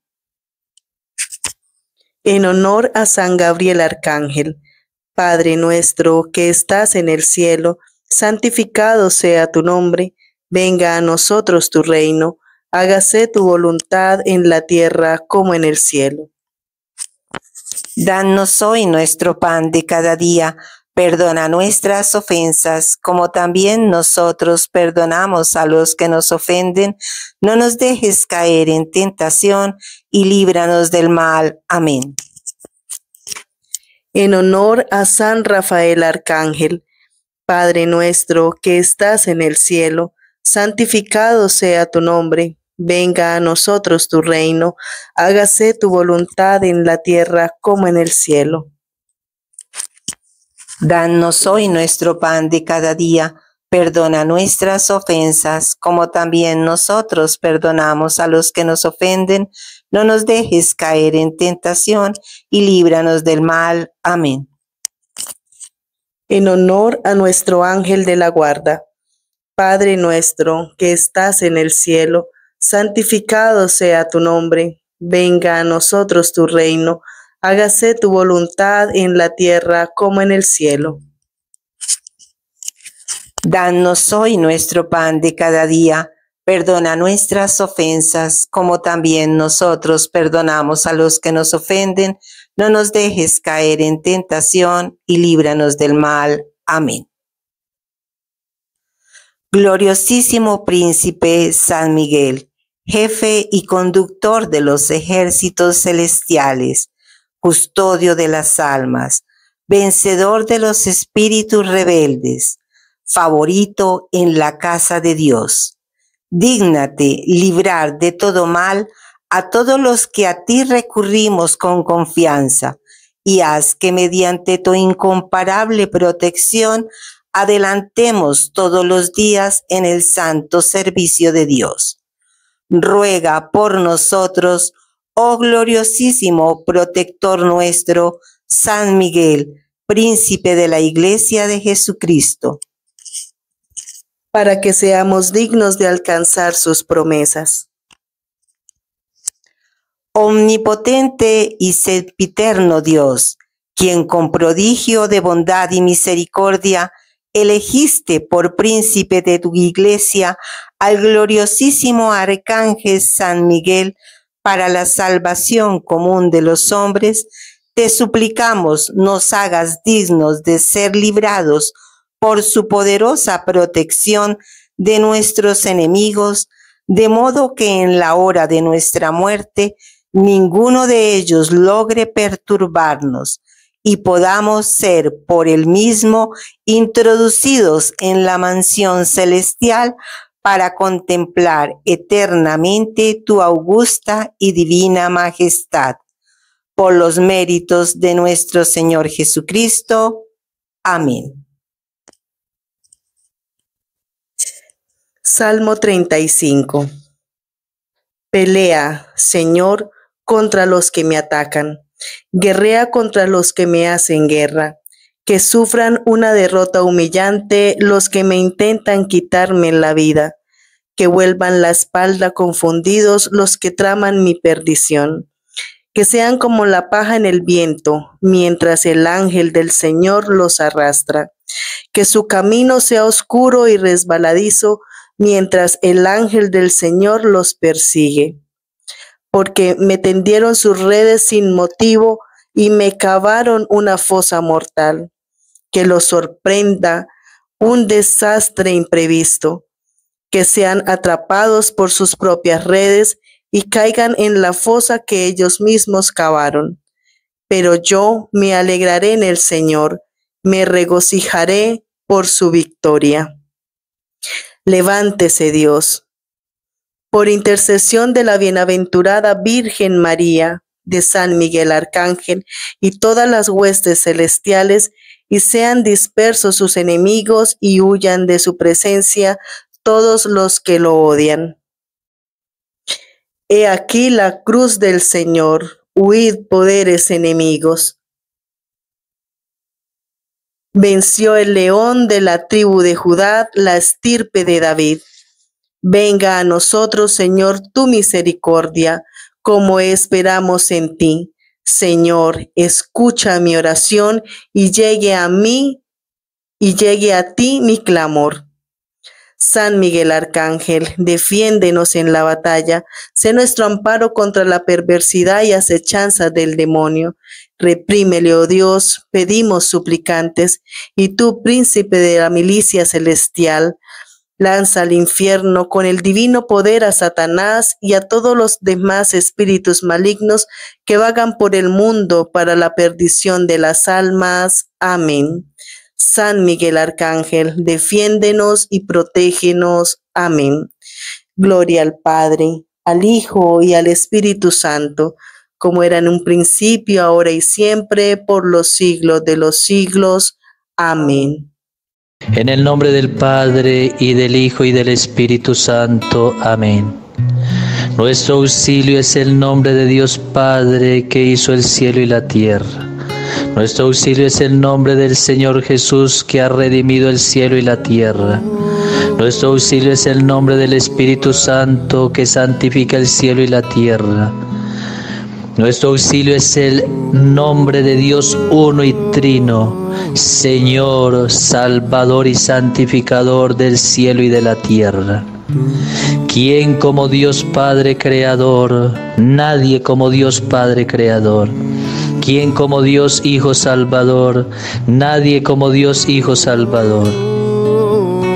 En honor a San Gabriel Arcángel, Padre nuestro que estás en el cielo, santificado sea tu nombre, venga a nosotros tu reino, hágase tu voluntad en la tierra como en el cielo. Danos hoy nuestro pan de cada día, perdona nuestras ofensas, como también nosotros perdonamos a los que nos ofenden. No nos dejes caer en tentación y líbranos del mal. Amén. En honor a San Rafael Arcángel, Padre nuestro que estás en el cielo, santificado sea tu nombre, venga a nosotros tu reino, hágase tu voluntad en la tierra como en el cielo. Danos hoy nuestro pan de cada día, perdona nuestras ofensas, como también nosotros perdonamos a los que nos ofenden. No nos dejes caer en tentación y líbranos del mal. Amén. En honor a nuestro ángel de la guarda, Padre nuestro que estás en el cielo, santificado sea tu nombre, venga a nosotros tu reino, hágase tu voluntad en la tierra como en el cielo. Danos hoy nuestro pan de cada día, perdona nuestras ofensas, como también nosotros perdonamos a los que nos ofenden. No nos dejes caer en tentación y líbranos del mal. Amén. Gloriosísimo Príncipe San Miguel, jefe y conductor de los ejércitos celestiales, custodio de las almas, vencedor de los espíritus rebeldes, favorito en la casa de Dios. Dígnate librar de todo mal a todos los que a ti recurrimos con confianza, y haz que mediante tu incomparable protección adelantemos todos los días en el santo servicio de Dios. Ruega por nosotros, oh gloriosísimo protector nuestro, San Miguel, príncipe de la Iglesia de Jesucristo, para que seamos dignos de alcanzar sus promesas. Omnipotente y sempiterno Dios, quien con prodigio de bondad y misericordia elegiste por príncipe de tu Iglesia al gloriosísimo Arcángel San Miguel para la salvación común de los hombres, te suplicamos nos hagas dignos de ser librados por su poderosa protección de nuestros enemigos, de modo que en la hora de nuestra muerte ninguno de ellos logre perturbarnos y podamos ser por él mismo introducidos en la mansión celestial para contemplar eternamente tu augusta y divina majestad. Por los méritos de nuestro Señor Jesucristo. Amén. Salmo 35. Pelea, Señor, contra los que me atacan. Guerrea contra los que me hacen guerra. Que sufran una derrota humillante los que me intentan quitarme la vida. Que vuelvan la espalda confundidos los que traman mi perdición. Que sean como la paja en el viento, mientras el ángel del Señor los arrastra. Que su camino sea oscuro y resbaladizo, mientras el ángel del Señor los persigue. Porque me tendieron sus redes sin motivo y me cavaron una fosa mortal. Que los sorprenda un desastre imprevisto. Que sean atrapados por sus propias redes y caigan en la fosa que ellos mismos cavaron. Pero yo me alegraré en el Señor, me regocijaré por su victoria. Levántese Dios. Por intercesión de la bienaventurada Virgen María, de San Miguel Arcángel y todas las huestes celestiales, y sean dispersos sus enemigos y huyan de su presencia todos los que lo odian. He aquí la cruz del Señor, huid poderes enemigos. Venció el león de la tribu de Judá, la estirpe de David. Venga a nosotros, Señor, tu misericordia, como esperamos en ti. Señor, escucha mi oración y llegue a ti mi clamor. San Miguel Arcángel, defiéndenos en la batalla, sé nuestro amparo contra la perversidad y acechanza del demonio. Reprímele, oh Dios, pedimos suplicantes, y tú, príncipe de la milicia celestial, lanza al infierno con el divino poder a Satanás y a todos los demás espíritus malignos que vagan por el mundo para la perdición de las almas. Amén. San Miguel Arcángel, defiéndenos y protégenos. Amén. Gloria al Padre, al Hijo y al Espíritu Santo, como era en un principio, ahora y siempre, por los siglos de los siglos. Amén. En el nombre del Padre, y del Hijo, y del Espíritu Santo. Amén. Nuestro auxilio es el nombre de Dios Padre, que hizo el cielo y la tierra. Nuestro auxilio es el nombre del Señor Jesús, que ha redimido el cielo y la tierra. Nuestro auxilio es el nombre del Espíritu Santo, que santifica el cielo y la tierra. Nuestro auxilio es el nombre de Dios uno y trino, Señor, Salvador y santificador del cielo y de la tierra. ¿Quién como Dios Padre Creador? Nadie como Dios Padre Creador. ¿Quién como Dios Hijo Salvador? Nadie como Dios Hijo Salvador.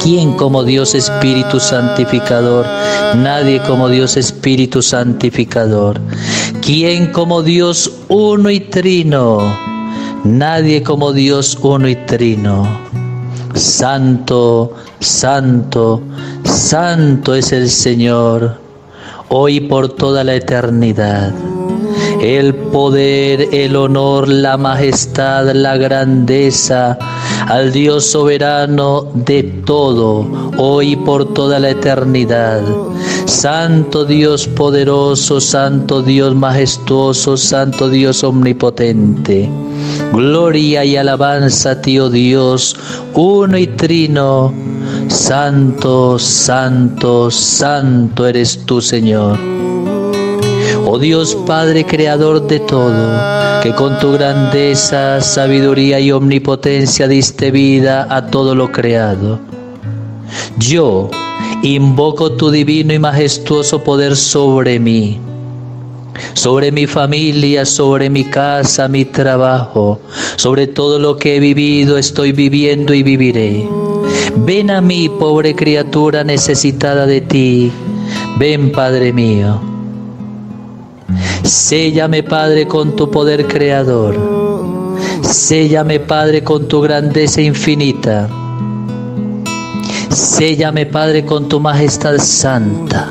¿Quién como Dios Espíritu Santificador? Nadie como Dios Espíritu Santificador. ¿Quién como Dios uno y trino? Nadie como Dios uno y trino. Santo, santo, santo es el Señor, hoy y por toda la eternidad. El poder, el honor, la majestad, la grandeza al Dios soberano de todo, hoy y por toda la eternidad. Santo Dios poderoso, Santo Dios majestuoso, Santo Dios omnipotente. Gloria y alabanza a ti, oh Dios, uno y trino. Santo, santo, santo eres tú, Señor. Oh Dios Padre creador de todo, que con tu grandeza, sabiduría y omnipotencia diste vida a todo lo creado. Yo invoco tu divino y majestuoso poder sobre mí, sobre mi familia, sobre mi casa, mi trabajo, sobre todo lo que he vivido, estoy viviendo y viviré. Ven a mí, pobre criatura necesitada de ti. Ven, Padre mío. Séllame, Padre, con tu poder creador. Séllame, Padre, con tu grandeza infinita. Séllame, Padre, con tu majestad santa.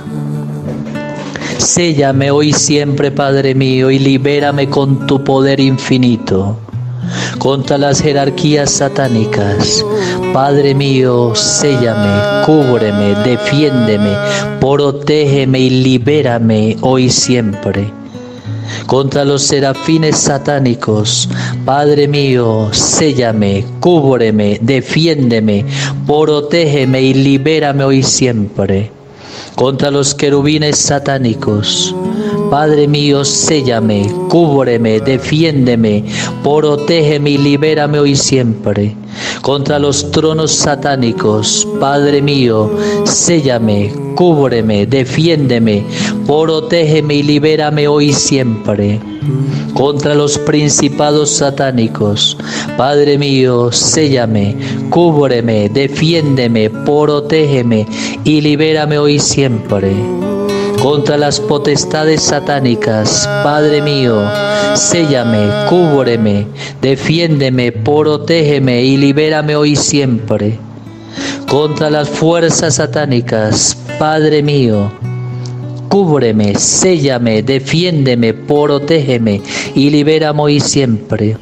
Séllame hoy siempre, Padre mío, y libérame con tu poder infinito contra las jerarquías satánicas. Padre mío, séllame, cúbreme, defiéndeme, protégeme y libérame hoy siempre contra los serafines satánicos. Padre mío, séllame, cúbreme, defiéndeme, protégeme y libérame hoy siempre contra los querubines satánicos. Padre mío, séllame, cúbreme, defiéndeme, protégeme y libérame hoy siempre contra los tronos satánicos. Padre mío, séllame, cúbreme, defiéndeme, protégeme y libérame hoy siempre contra los principados satánicos. Padre mío, séllame, cúbreme, defiéndeme, protégeme y libérame hoy siempre contra las potestades satánicas. Padre mío, séllame, cúbreme, defiéndeme, protégeme y libérame hoy siempre contra las fuerzas satánicas. Padre mío, cúbreme, séllame, defiéndeme, protégeme y libérame hoy siempre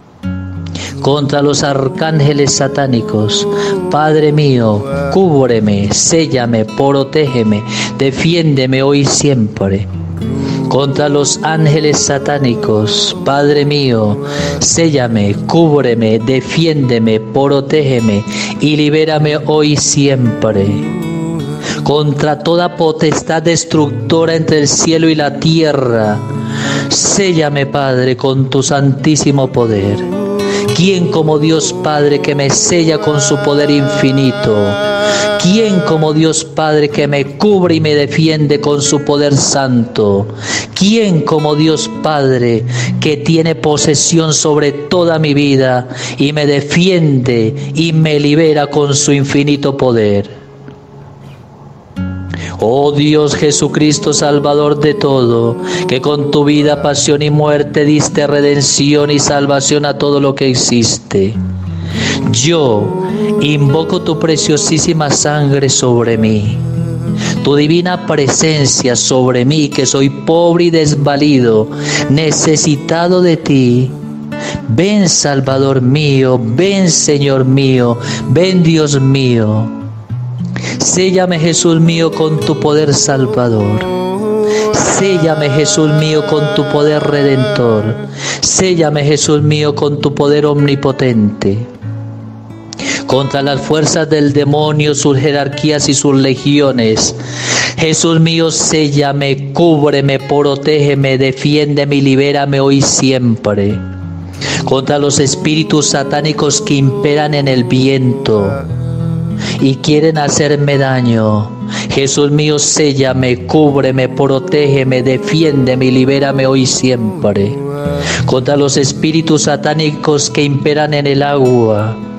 contra los arcángeles satánicos. Padre mío, cúbreme, séllame, protégeme, defiéndeme hoy siempre contra los ángeles satánicos. Padre mío, séllame, cúbreme, defiéndeme, protégeme y libérame hoy siempre contra toda potestad destructora entre el cielo y la tierra. Séllame, Padre, con tu santísimo poder. ¿Quién como Dios Padre que me sella con su poder infinito? ¿Quién como Dios Padre que me cubre y me defiende con su poder santo? ¿Quién como Dios Padre que tiene posesión sobre toda mi vida y me defiende y me libera con su infinito poder? Oh Dios Jesucristo, Salvador de todo, que con tu vida, pasión y muerte diste redención y salvación a todo lo que existe. Yo invoco tu preciosísima sangre sobre mí, tu divina presencia sobre mí, que soy pobre y desvalido, necesitado de ti. Ven, Salvador mío, ven, Señor mío, ven, Dios mío. Séllame, Jesús mío, con tu poder salvador. Séllame, Jesús mío, con tu poder redentor. Séllame, Jesús mío, con tu poder omnipotente. Contra las fuerzas del demonio, sus jerarquías y sus legiones. Jesús mío, séllame, cúbreme, protégeme, defiéndeme y libérame hoy siempre contra los espíritus satánicos que imperan en el viento y quieren hacerme daño. Jesús mío, séllame, cúbreme, protégeme, defiéndeme y libérame hoy siempre contra los espíritus satánicos que imperan en el agua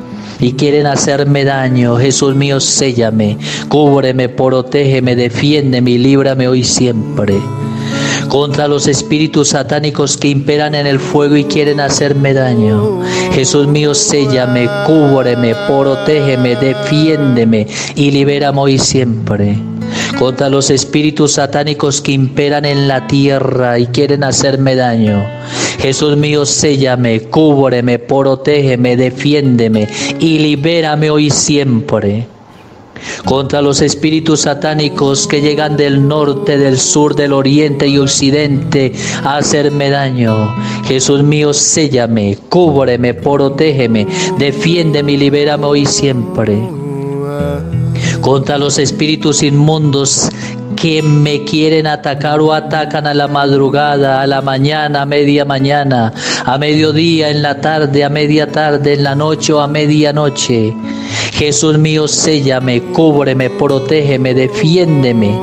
y quieren hacerme daño. Jesús mío, séllame, cúbreme, protégeme, defiéndeme y líbrame hoy siempre. Contra los espíritus satánicos que imperan en el fuego y quieren hacerme daño. Jesús mío, séllame, cúbreme, protégeme, defiéndeme y libérame hoy siempre. Contra los espíritus satánicos que imperan en la tierra y quieren hacerme daño. Jesús mío, séllame, cúbreme, protégeme, defiéndeme y libérame hoy siempre. Contra los espíritus satánicos que llegan del norte, del sur, del oriente y occidente a hacerme daño. Jesús mío, séllame, cúbreme, protégeme, defiéndeme y libérame hoy siempre. Contra los espíritus inmundos que me quieren atacar o atacan a la madrugada, a la mañana, a media mañana, a mediodía, en la tarde, a media tarde, en la noche o a medianoche. Jesús mío, séllame, cúbreme, protégeme, defiéndeme.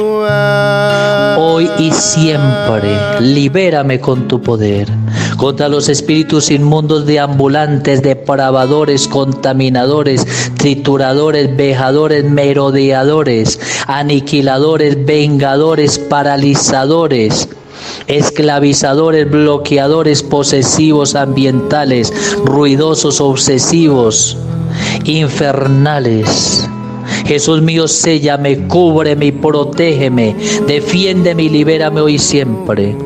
Hoy y siempre, libérame con tu poder. Contra los espíritus inmundos deambulantes, depravadores, contaminadores, trituradores, vejadores, merodeadores, aniquiladores, vengadores, paralizadores, esclavizadores, bloqueadores, posesivos, ambientales, ruidosos, obsesivos, infernales. Jesús mío, séllame, cúbreme y protégeme, defiéndeme y libérame hoy siempre.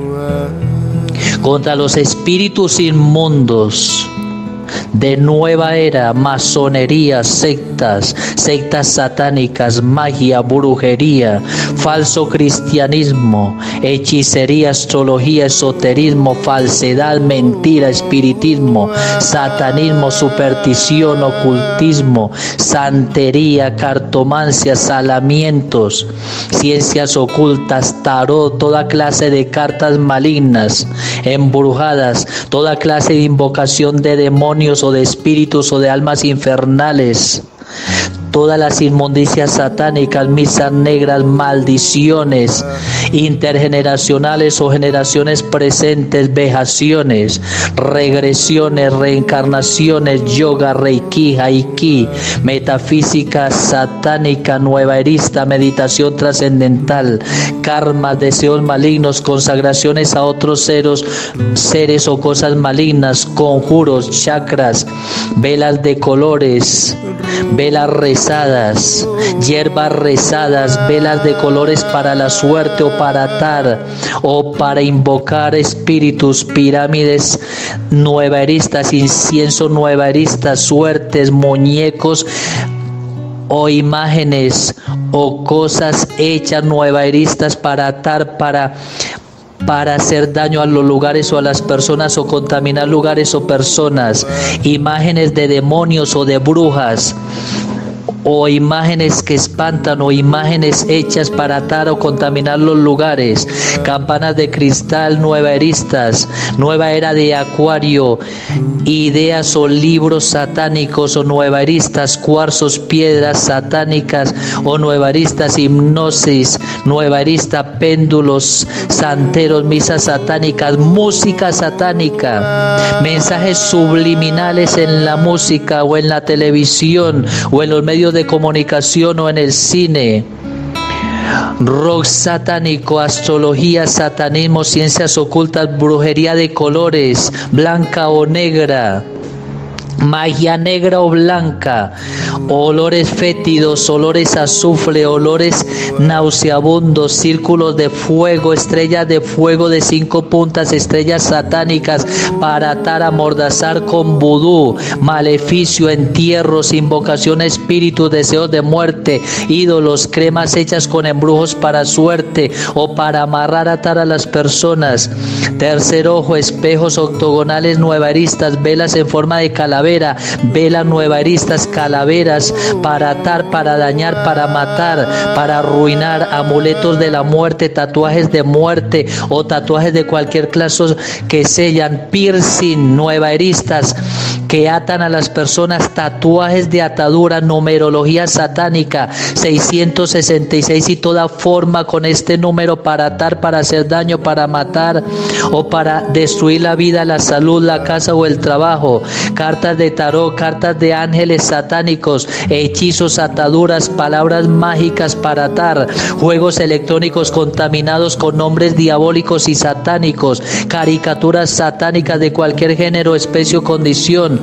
Contra los espíritus inmundos de nueva era, masonería, sectas satánicas, magia, brujería, falso cristianismo, hechicería, astrología, esoterismo, falsedad, mentira, espiritismo, satanismo, superstición, ocultismo, santería, cartomancia, salamientos, ciencias ocultas, tarot, toda clase de cartas malignas, embrujadas, toda clase de invocación de demonios o de espíritus o de almas infernales, todas las inmundicias satánicas, misas negras, maldiciones intergeneracionales o generaciones presentes, vejaciones, regresiones, reencarnaciones, yoga, reiki, haiki, metafísica satánica, nueva erista, meditación trascendental, karmas, deseos malignos, consagraciones a otros seres o cosas malignas, conjuros, chakras, velas de colores, velas rezadas, hierbas rezadas, velas de colores para la suerte o para atar o para invocar espíritus, pirámides nuevaeristas, incienso nuevaeristas, suertes, muñecos o imágenes o cosas hechas nuevaeristas para atar, para hacer daño a los lugares o a las personas o contaminar lugares o personas, imágenes de demonios o de brujas, o imágenes que espantan o imágenes hechas para atar o contaminar los lugares, campanas de cristal nuevaeristas, nueva era de acuario, ideas o libros satánicos o nuevaeristas, cuarzos, piedras satánicas o nuevaeristas, hipnosis nuevaerista, péndulos, santeros, misas satánicas, música satánica, mensajes subliminales en la música o en la televisión o en los medios de comunicación o en el cine, rock satánico, astrología, satanismo, ciencias ocultas, brujería de colores, blanca o negra, magia negra o blanca, olores fétidos, olores a azufre, olores nauseabundos, círculos de fuego, estrellas de fuego de 5 puntas, estrellas satánicas para atar, amordazar con vudú, maleficio, entierros, invocación a espíritus, deseos de muerte, ídolos, cremas hechas con embrujos para suerte o para amarrar, atar a las personas, tercer ojo, espejos octogonales nuevaeristas, velas en forma de calavera, velas nuevaeristas, calaveras para atar, para dañar, para matar, para arruinar, amuletos de la muerte, tatuajes de muerte o tatuajes de cualquier clase que sellan, piercing nuevaeristas que atan a las personas, tatuajes de atadura, numerología satánica 666 y toda forma con este número para atar, para hacer daño, para matar o para destruir la vida, la salud, la casa o el trabajo, cartas de tarot, cartas de ángeles satánicos, hechizos, ataduras, palabras mágicas para atar, juegos electrónicos contaminados con nombres diabólicos y satánicos, caricaturas satánicas de cualquier género, especie o condición,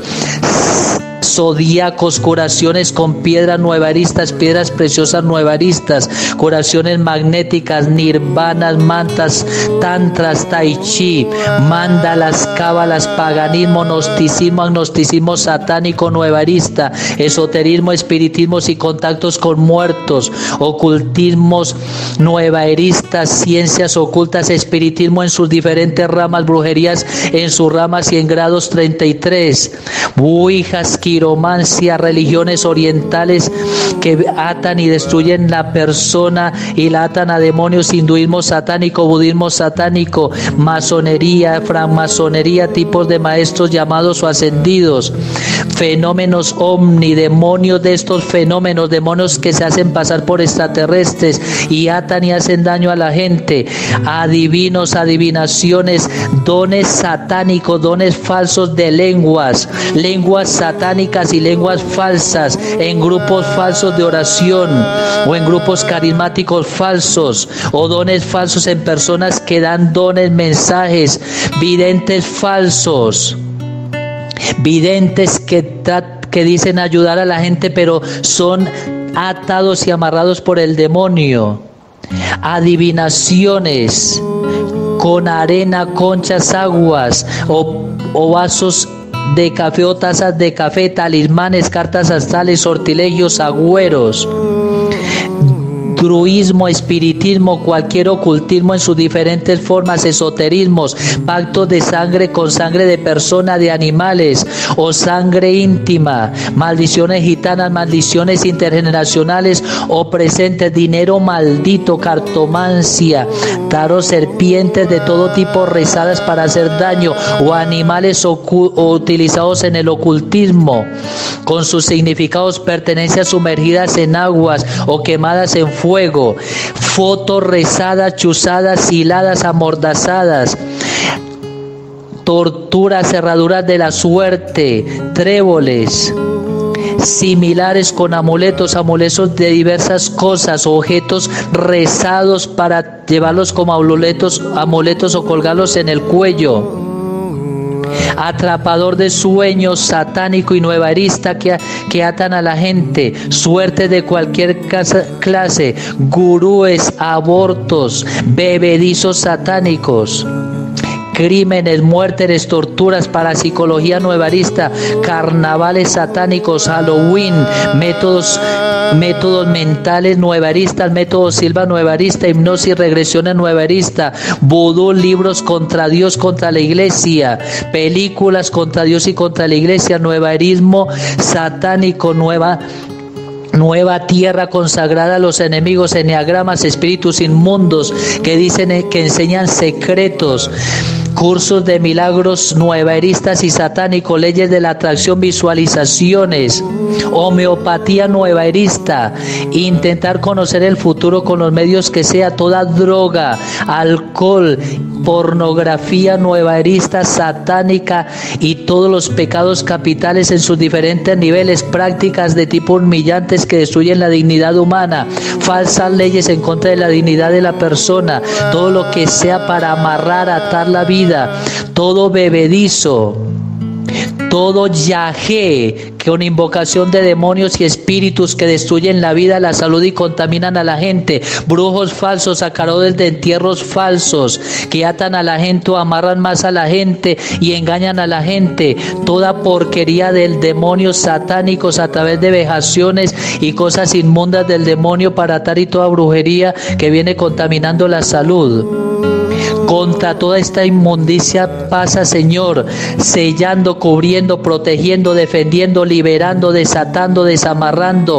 zodíacos, curaciones con piedras nuevaristas, piedras preciosas nuevaristas, curaciones magnéticas, nirvanas, mantas, tantras, tai chi, mandalas, cábalas, paganismo, gnosticismo, agnosticismo satánico nuevarista, esoterismo, espiritismos y contactos con muertos, ocultismos nuevaeristas, ciencias ocultas, espiritismo en sus diferentes ramas, brujerías en sus ramas y en grados 33, ouijas, quiromancia, religiones orientales que atan y destruyen la persona y la atan a demonios, hinduismo satánico, budismo satánico, masonería, francmasonería, tipos de maestros llamados o ascendidos, fenómenos ovni, demonios de estos fenómenos, demonios que se hacen pasar por extraterrestres y atan y hacen daño a la gente, adivinos, adivinaciones, dones satánicos, dones falsos de lenguas, lenguas satánicas y lenguas falsas, en grupos falsos de oración o en grupos carismáticos falsos, o dones falsos en personas que dan dones, mensajes, videntes falsos, videntes que dicen ayudar a la gente pero son atados y amarrados por el demonio, adivinaciones con arena, conchas, aguas o vasos de café o tazas de café, talismanes, cartas astrales, sortilegios, agüeros, druismo, espiritismo, cualquier ocultismo en sus diferentes formas, esoterismos, pactos de sangre con sangre de persona, de animales o sangre íntima, maldiciones gitanas, maldiciones intergeneracionales o presentes, dinero maldito, cartomancia, tarot, serpientes de todo tipo rezadas para hacer daño o animales o utilizados en el ocultismo con sus significados, pertenencias sumergidas en aguas o quemadas en fuego, fotos rezadas, chuzadas, hiladas, amordazadas, torturas, cerraduras de la suerte, tréboles similares con amuletos de diversas cosas, objetos rezados para llevarlos como amuletos o colgarlos en el cuello, atrapador de sueños, satánico y nuevarista que atan a la gente, suerte de cualquier clase, gurúes, abortos, bebedizos satánicos, crímenes, muertes, torturas, parapsicología nuevarista, carnavales satánicos, Halloween, métodos mentales nuevaristas, método Silva nuevarista, hipnosis, regresiones nuevarista, vudú, libros contra Dios, contra la iglesia, películas contra Dios y contra la iglesia, nuevarismo satánico, nueva tierra consagrada a los enemigos, enneagramas, espíritus inmundos que dicen que enseñan secretos, cursos de milagros nuevaristas y satánicos, leyes de la atracción, visualizaciones, homeopatía nuevarista, intentar conocer el futuro con los medios que sea, toda droga, alcohol, pornografía nuevarista, satánica y todos los pecados capitales en sus diferentes niveles, prácticas de tipo humillantes que destruyen la dignidad humana, falsas leyes en contra de la dignidad de la persona, todo lo que sea para amarrar, atar la vida, todo bebedizo, todo yagé, con invocación de demonios y espíritus que destruyen la vida, la salud y contaminan a la gente, brujos falsos, sacarones de entierros falsos que atan a la gente o amarran más a la gente y engañan a la gente, toda porquería del demonio, satánicos a través de vejaciones y cosas inmundas del demonio para atar, y toda brujería que viene contaminando la salud. Contra toda esta inmundicia pasa, Señor, sellando, cubriendo, protegiendo, defendiendo, liberando, desatando, desamarrando,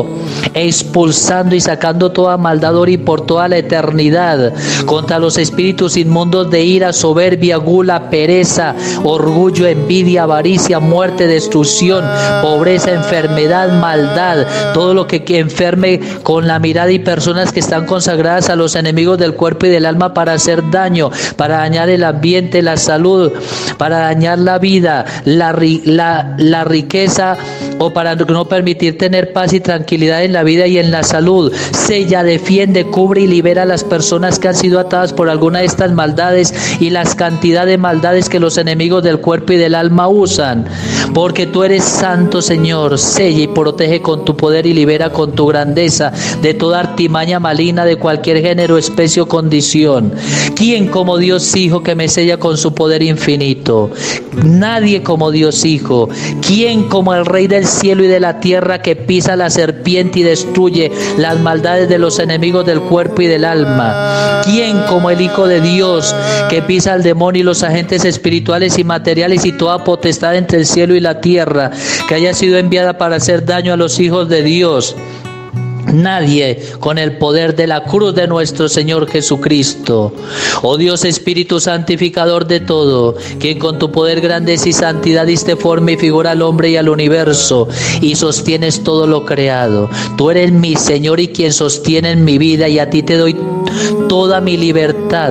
expulsando y sacando toda maldad ahora y por toda la eternidad, contra los espíritus inmundos de ira, soberbia, gula, pereza, orgullo, envidia, avaricia, muerte, destrucción, pobreza, enfermedad, maldad, todo lo que enferme con la mirada y personas que están consagradas a los enemigos del cuerpo y del alma para hacer daño, para dañar el ambiente, la salud, para dañar la vida, la riqueza, o para no permitir tener paz y tranquilidad en la vida y en la salud. Sella, defiende, cubre y libera a las personas que han sido atadas por alguna de estas maldades y las cantidades de maldades que los enemigos del cuerpo y del alma usan. Porque tú eres santo, Señor. Sella y protege con tu poder y libera con tu grandeza de toda artimaña maligna de cualquier género, especie o condición. ¿Quién como Dios Hijo que me sella con su poder infinito? Nadie como Dios Hijo. ¿Quién como el Rey del cielo y de la tierra que pisa la serpiente y destruye las maldades de los enemigos del cuerpo y del alma? ¿Quién como el Hijo de Dios que pisa al demonio y los agentes espirituales y materiales y toda potestad entre el cielo y la tierra que haya sido enviada para hacer daño a los hijos de Dios? Nadie con el poder de la cruz de nuestro Señor Jesucristo. Oh Dios Espíritu santificador de todo, quien con tu poder, grandeza y santidad diste forma y figura al hombre y al universo y sostienes todo lo creado. Tú eres mi Señor y quien sostiene en mi vida, y a ti te doy toda mi libertad,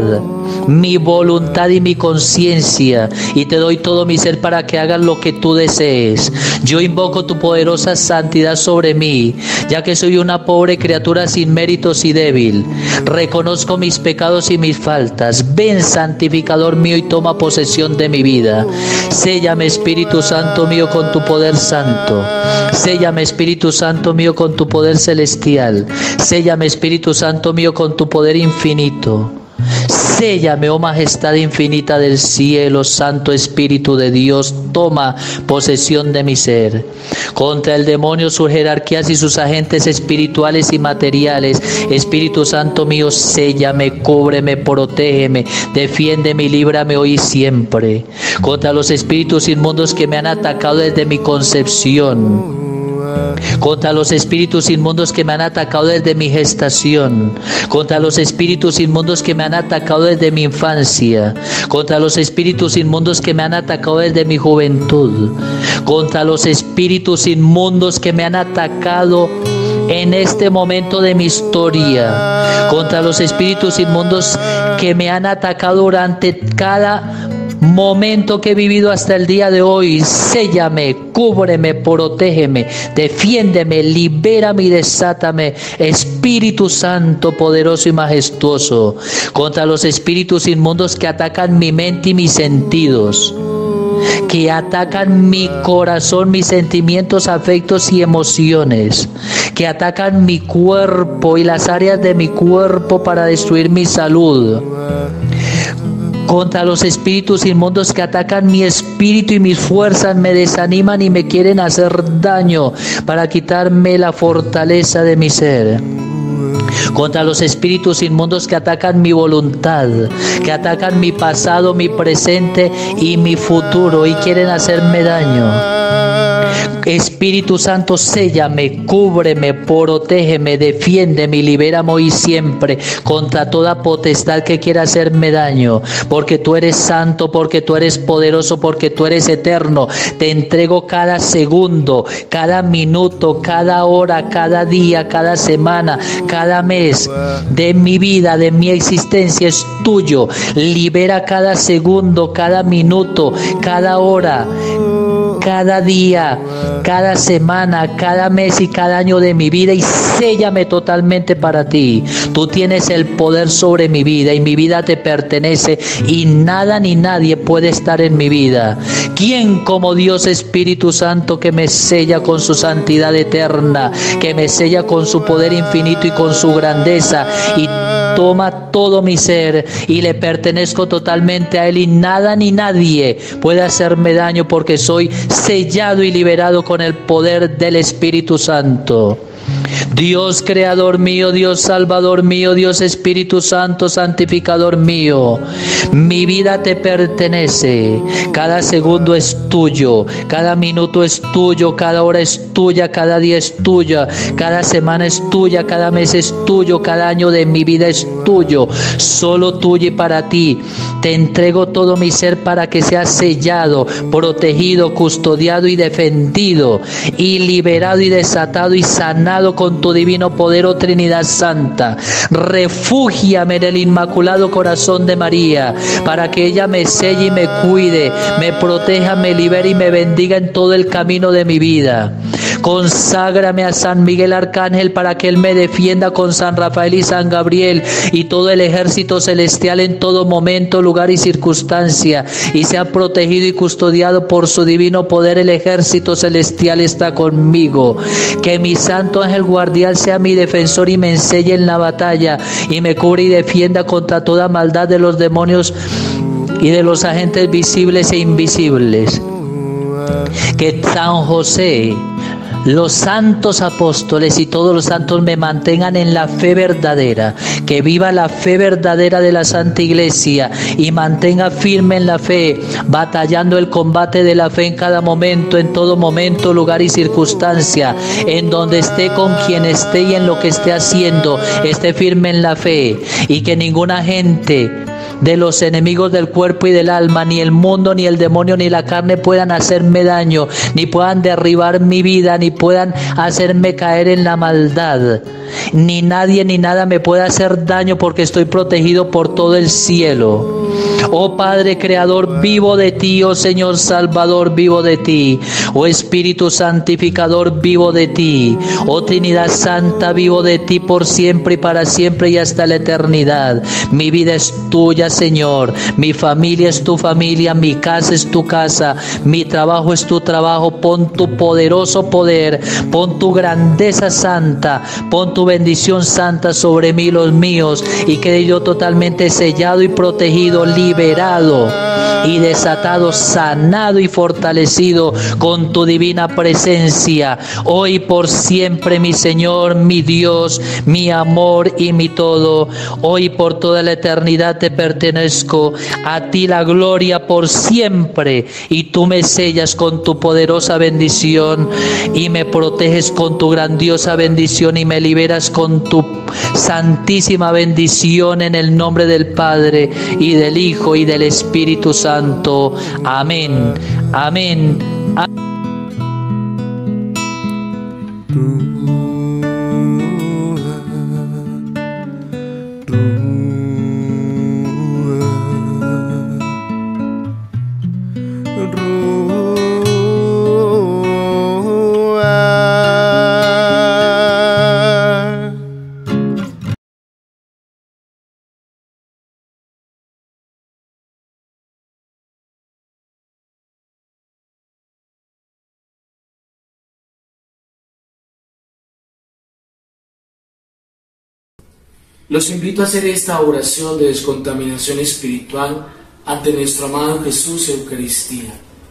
mi voluntad y mi conciencia, y te doy todo mi ser para que hagas lo que tú desees. Yo invoco tu poderosa santidad sobre mí, ya que soy una pobre criatura sin méritos y débil. Reconozco mis pecados y mis faltas. Ven, santificador mío, y toma posesión de mi vida. Séllame, Espíritu Santo mío, con tu poder santo. Séllame, Espíritu Santo mío, con tu poder celestial. Séllame, Espíritu Santo mío, con tu poder infinito. Séllame, oh majestad infinita del cielo. Santo Espíritu de Dios, toma posesión de mi ser. Contra el demonio, sus jerarquías y sus agentes espirituales y materiales, Espíritu Santo mío, séllame, cúbreme, protégeme, defiéndeme y líbrame hoy y siempre. Contra los espíritus inmundos que me han atacado desde mi concepción, contra los espíritus inmundos que me han atacado desde mi gestación, contra los espíritus inmundos que me han atacado desde mi infancia, contra los espíritus inmundos que me han atacado desde mi juventud, contra los espíritus inmundos que me han atacado en este momento de mi historia, contra los espíritus inmundos que me han atacado durante cada momento que he vivido hasta el día de hoy. Séllame, cúbreme, protégeme, defiéndeme, libérame y desátame, Espíritu Santo, poderoso y majestuoso. Contra los espíritus inmundos que atacan mi mente y mis sentidos, que atacan mi corazón, mis sentimientos, afectos y emociones, que atacan mi cuerpo y las áreas de mi cuerpo para destruir mi salud. Contra los espíritus inmundos que atacan mi espíritu y mis fuerzas, me desaniman y me quieren hacer daño para quitarme la fortaleza de mi ser. Contra los espíritus inmundos que atacan mi voluntad, que atacan mi pasado, mi presente y mi futuro y quieren hacerme daño. Espíritu Santo, séllame, cúbreme, protégeme, defiéndeme y libérame hoy siempre contra toda potestad que quiera hacerme daño, porque tú eres santo, porque tú eres poderoso, porque tú eres eterno. Te entrego cada segundo, cada minuto, cada hora, cada día, cada semana, cada mes de mi vida, de mi existencia, es tuyo. Libera cada segundo, cada minuto, cada hora, cada día, cada semana, cada mes y cada año de mi vida, y séllame totalmente para ti. Tú tienes el poder sobre mi vida y mi vida te pertenece y nada ni nadie puede estar en mi vida. ¿Quién como Dios Espíritu Santo que me sella con su santidad eterna, que me sella con su poder infinito y con su grandeza y toma todo mi ser y le pertenezco totalmente a Él y nada ni nadie puede hacerme daño porque soy sellado y liberado con el poder del Espíritu Santo? Dios creador mío, Dios salvador mío, Dios Espíritu Santo santificador mío, mi vida te pertenece, cada segundo es tuyo, cada minuto es tuyo, cada hora es tuya, cada día es tuya, cada semana es tuya, cada mes es tuyo, cada año de mi vida es tuyo, solo tuyo y para ti. Te entrego todo mi ser para que sea sellado, protegido, custodiado y defendido, y liberado y desatado y sanado con tu divino poder, oh Trinidad Santa. Refúgiame en el Inmaculado Corazón de María, para que ella me selle y me cuide, me proteja, me libere y me bendiga en todo el camino de mi vida. Conságrame a San Miguel Arcángel para que él me defienda con San Rafael y San Gabriel y todo el ejército celestial en todo momento, lugar y circunstancia, y sea protegido y custodiado por su divino poder. El ejército celestial está conmigo. Que mi santo ángel guardián sea mi defensor y me enseñe en la batalla y me cubre y defienda contra toda maldad de los demonios y de los agentes visibles e invisibles. Que San José, los santos apóstoles y todos los santos me mantengan en la fe verdadera, que viva la fe verdadera de la Santa Iglesia y mantenga firme en la fe, batallando el combate de la fe en cada momento, en todo momento, lugar y circunstancia, en donde esté, con quien esté y en lo que esté haciendo, esté firme en la fe, y que ninguna gente de los enemigos del cuerpo y del alma, ni el mundo, ni el demonio, ni la carne puedan hacerme daño, ni puedan derribar mi vida, ni puedan hacerme caer en la maldad. Ni nadie ni nada me puede hacer daño, porque estoy protegido por todo el cielo. Oh Padre Creador, vivo de ti. Oh Señor Salvador, vivo de ti. Oh Espíritu Santificador, vivo de ti. Oh Trinidad Santa, vivo de ti por siempre y para siempre y hasta la eternidad. Mi vida es tuya, Señor. Mi familia es tu familia. Mi casa es tu casa. Mi trabajo es tu trabajo. Pon tu poderoso poder. Pon tu grandeza santa. Pon tu bendición santa sobre mí y los míos, y quede yo totalmente sellado y protegido, liberado y desatado, sanado y fortalecido con tu divina presencia, hoy por siempre, mi Señor, mi Dios, mi amor y mi todo. Hoy por toda la eternidad te pertenezco, a ti la gloria por siempre, y tú me sellas con tu poderosa bendición y me proteges con tu grandiosa bendición y me liberas con tu santísima bendición, en el nombre del Padre y del Hijo y del Espíritu Santo. Amén. Amén. Los invito a hacer esta oración de descontaminación espiritual ante nuestro amado Jesús Eucaristía.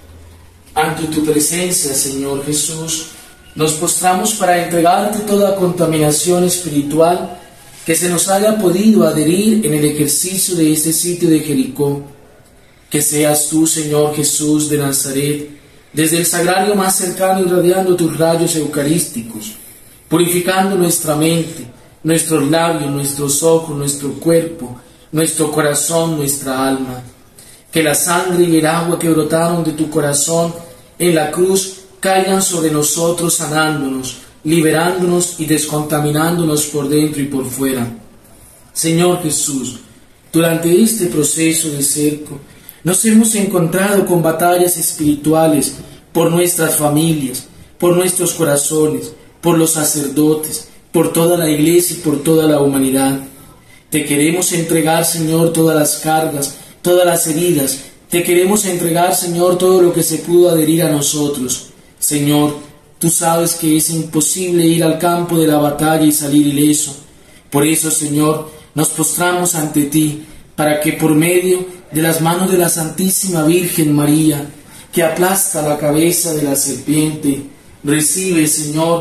Ante tu presencia, Señor Jesús, nos postramos para entregarte toda contaminación espiritual que se nos haya podido adherir en el ejercicio de este sitio de Jericó. Que seas tú, Señor Jesús de Nazaret, desde el sagrario más cercano irradiando tus rayos eucarísticos, purificando nuestra mente, nuestros labios, nuestros ojos, nuestro cuerpo, nuestro corazón, nuestra alma. Que la sangre y el agua que brotaron de tu corazón en la cruz caigan sobre nosotros, sanándonos, liberándonos y descontaminándonos por dentro y por fuera. Señor Jesús, durante este proceso de cerco, nos hemos encontrado con batallas espirituales por nuestras familias, por nuestros corazones, por los sacerdotes, por toda la Iglesia y por toda la humanidad. Te queremos entregar, Señor, todas las cargas, todas las heridas. Te queremos entregar, Señor, todo lo que se pudo adherir a nosotros. Señor, tú sabes que es imposible ir al campo de la batalla y salir ileso. Por eso, Señor, nos postramos ante ti, para que por medio de las manos de la Santísima Virgen María, que aplasta la cabeza de la serpiente, recibe, Señor,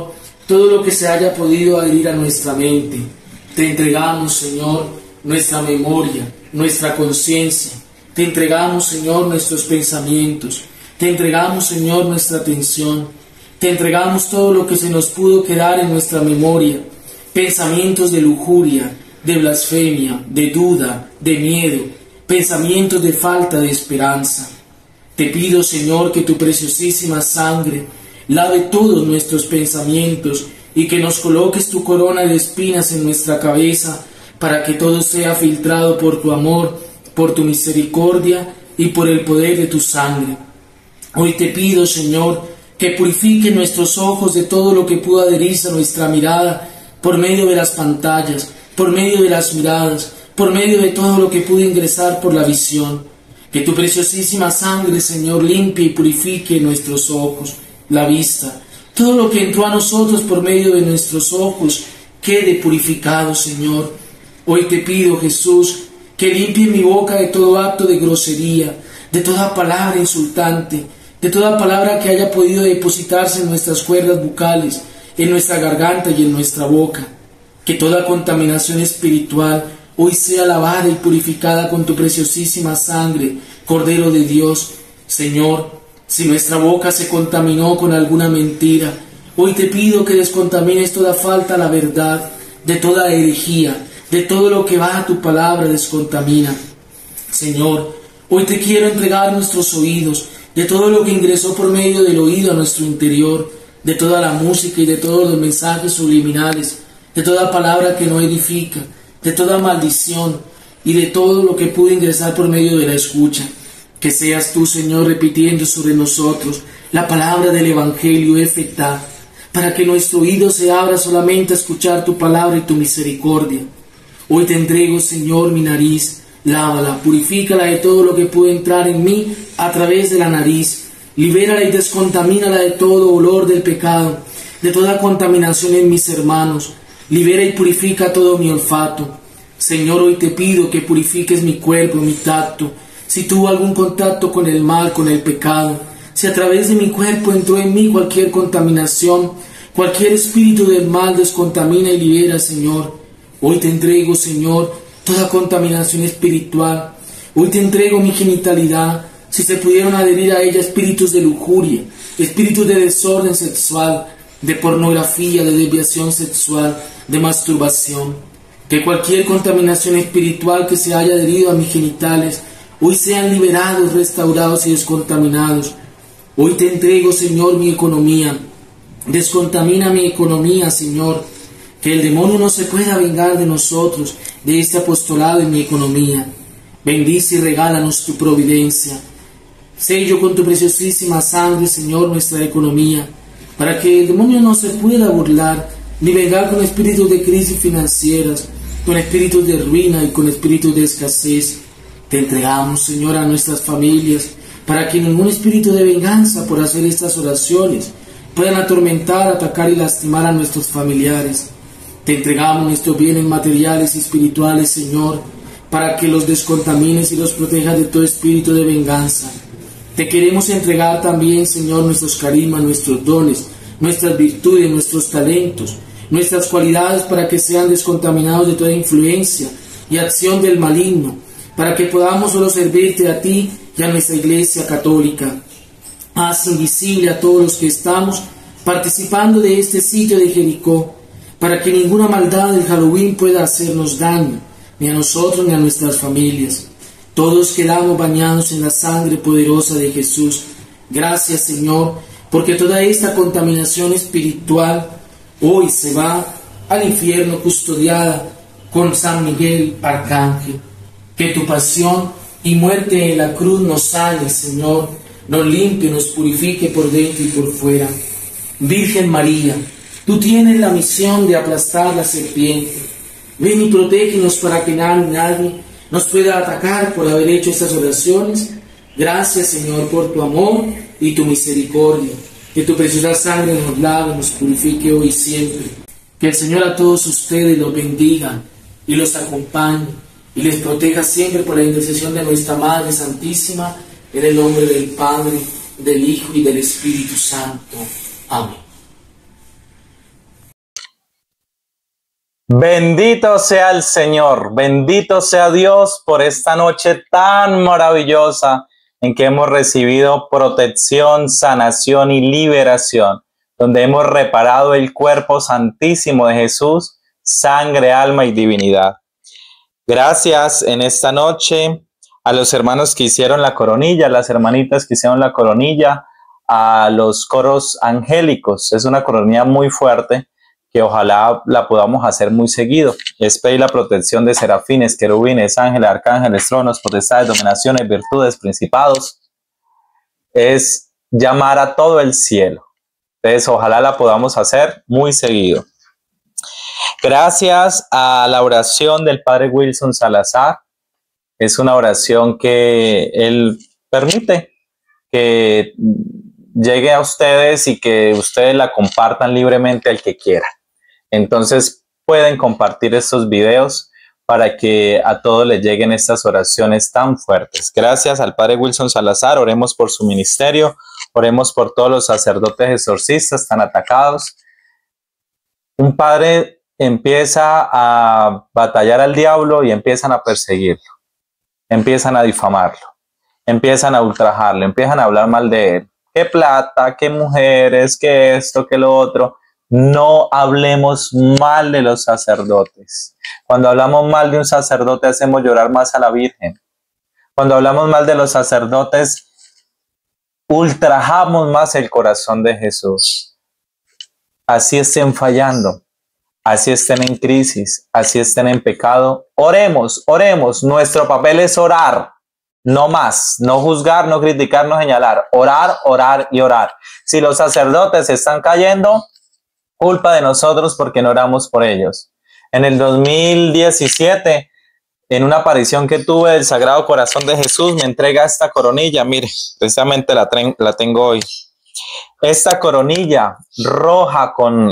todo lo que se haya podido adherir a nuestra mente. Te entregamos, Señor, nuestra memoria, nuestra conciencia. Te entregamos, Señor, nuestros pensamientos. Te entregamos, Señor, nuestra atención. Te entregamos todo lo que se nos pudo quedar en nuestra memoria. Pensamientos de lujuria, de blasfemia, de duda, de miedo, pensamientos de falta de esperanza. Te pido, Señor, que tu preciosísima sangre lave todos nuestros pensamientos y que nos coloques tu corona de espinas en nuestra cabeza para que todo sea filtrado por tu amor, por tu misericordia y por el poder de tu sangre. Hoy te pido, Señor, que purifique nuestros ojos de todo lo que pudo adherirse a nuestra mirada por medio de las pantallas, por medio de las miradas, por medio de todo lo que pudo ingresar por la visión. Que tu preciosísima sangre, Señor, limpie y purifique nuestros ojos, la vista. Todo lo que entró a nosotros por medio de nuestros ojos quede purificado, Señor. Hoy te pido, Jesús, que limpie mi boca de todo acto de grosería, de toda palabra insultante, de toda palabra que haya podido depositarse en nuestras cuerdas bucales, en nuestra garganta y en nuestra boca. Que toda contaminación espiritual hoy sea lavada y purificada con tu preciosísima sangre, Cordero de Dios. Señor, si nuestra boca se contaminó con alguna mentira, hoy te pido que descontamines toda falta a la verdad, de toda herejía, de todo lo que va a tu palabra, descontamina. Señor, hoy te quiero entregar nuestros oídos, de todo lo que ingresó por medio del oído a nuestro interior, de toda la música y de todos los mensajes subliminales, de toda palabra que no edifica, de toda maldición y de todo lo que pudo ingresar por medio de la escucha. Que seas tú, Señor, repitiendo sobre nosotros la palabra del Evangelio efecta, para que nuestro oído se abra solamente a escuchar tu palabra y tu misericordia. Hoy te entrego, Señor, mi nariz, lávala, purifícala de todo lo que puede entrar en mí a través de la nariz, libérala y descontamínala de todo olor del pecado, de toda contaminación en mis hermanos, libera y purifica todo mi olfato. Señor, hoy te pido que purifiques mi cuerpo, mi tacto, si tuvo algún contacto con el mal, con el pecado, si a través de mi cuerpo entró en mí cualquier contaminación, cualquier espíritu del mal, descontamina y libera, Señor. Hoy te entrego, Señor, toda contaminación espiritual. Hoy te entrego mi genitalidad, si se pudieron adherir a ella espíritus de lujuria, espíritus de desorden sexual, de pornografía, de desviación sexual, de masturbación. Que cualquier contaminación espiritual que se haya adherido a mis genitales, hoy sean liberados, restaurados y descontaminados. Hoy te entrego, Señor, mi economía. Descontamina mi economía, Señor. Que el demonio no se pueda vengar de nosotros, de este apostolado en mi economía. Bendice y regálanos tu providencia. Sello con tu preciosísima sangre, Señor, nuestra economía, para que el demonio no se pueda burlar, ni vengar con espíritus de crisis financieras, con espíritus de ruina y con espíritus de escasez. Te entregamos, Señor, a nuestras familias, para que ningún espíritu de venganza por hacer estas oraciones puedan atormentar, atacar y lastimar a nuestros familiares. Te entregamos nuestros bienes materiales y espirituales, Señor, para que los descontamines y los protejas de todo espíritu de venganza. Te queremos entregar también, Señor, nuestros carismas, nuestros dones, nuestras virtudes, nuestros talentos, nuestras cualidades, para que sean descontaminados de toda influencia y acción del maligno, para que podamos solo servirte a ti y a nuestra Iglesia Católica. Haz invisible a todos los que estamos participando de este sitio de Jericó, para que ninguna maldad del Halloween pueda hacernos daño, ni a nosotros ni a nuestras familias. Todos quedamos bañados en la sangre poderosa de Jesús. Gracias, Señor, porque toda esta contaminación espiritual hoy se va al infierno custodiada con San Miguel Arcángel. Que tu pasión y muerte en la cruz nos sane, Señor, nos limpie, nos purifique por dentro y por fuera. Virgen María, tú tienes la misión de aplastar la serpiente. Ven y protégenos para que nadie nos pueda atacar por haber hecho estas oraciones. Gracias, Señor, por tu amor y tu misericordia. Que tu preciosa sangre nos lave, nos purifique hoy y siempre. Que el Señor a todos ustedes los bendiga y los acompañe y les proteja siempre por la intercesión de nuestra Madre Santísima, en el nombre del Padre, del Hijo y del Espíritu Santo. Amén. Bendito sea el Señor, bendito sea Dios por esta noche tan maravillosa en que hemos recibido protección, sanación y liberación, donde hemos reparado el cuerpo santísimo de Jesús, sangre, alma y divinidad. Gracias en esta noche a los hermanos que hicieron la coronilla, las hermanitas que hicieron la coronilla, a los coros angélicos. Es una coronilla muy fuerte que ojalá la podamos hacer muy seguido. Es pedir la protección de serafines, querubines, ángeles, arcángeles, tronos, potestades, dominaciones, virtudes, principados. Es llamar a todo el cielo. Entonces, ojalá la podamos hacer muy seguido. Gracias a la oración del Padre Wilson Salazar. Es una oración que él permite que llegue a ustedes y que ustedes la compartan libremente al que quiera. Entonces pueden compartir estos videos para que a todos les lleguen estas oraciones tan fuertes. Gracias al Padre Wilson Salazar. Oremos por su ministerio, oremos por todos los sacerdotes exorcistas tan atacados. Un padre empieza a batallar al diablo y empiezan a perseguirlo, empiezan a difamarlo, empiezan a ultrajarlo, empiezan a hablar mal de él. Qué plata, qué mujeres, qué esto, qué lo otro. No hablemos mal de los sacerdotes. Cuando hablamos mal de un sacerdote hacemos llorar más a la Virgen. Cuando hablamos mal de los sacerdotes ultrajamos más el corazón de Jesús. Así estén fallando, así estén en crisis, así estén en pecado. Oremos, oremos. Nuestro papel es orar. No más, no juzgar, no criticar, no señalar. Orar, orar y orar. Si los sacerdotes están cayendo, culpa de nosotros porque no oramos por ellos. En el 2017, en una aparición que tuve del Sagrado Corazón de Jesús, me entrega esta coronilla. Mire, precisamente la tengo hoy. Esta coronilla roja con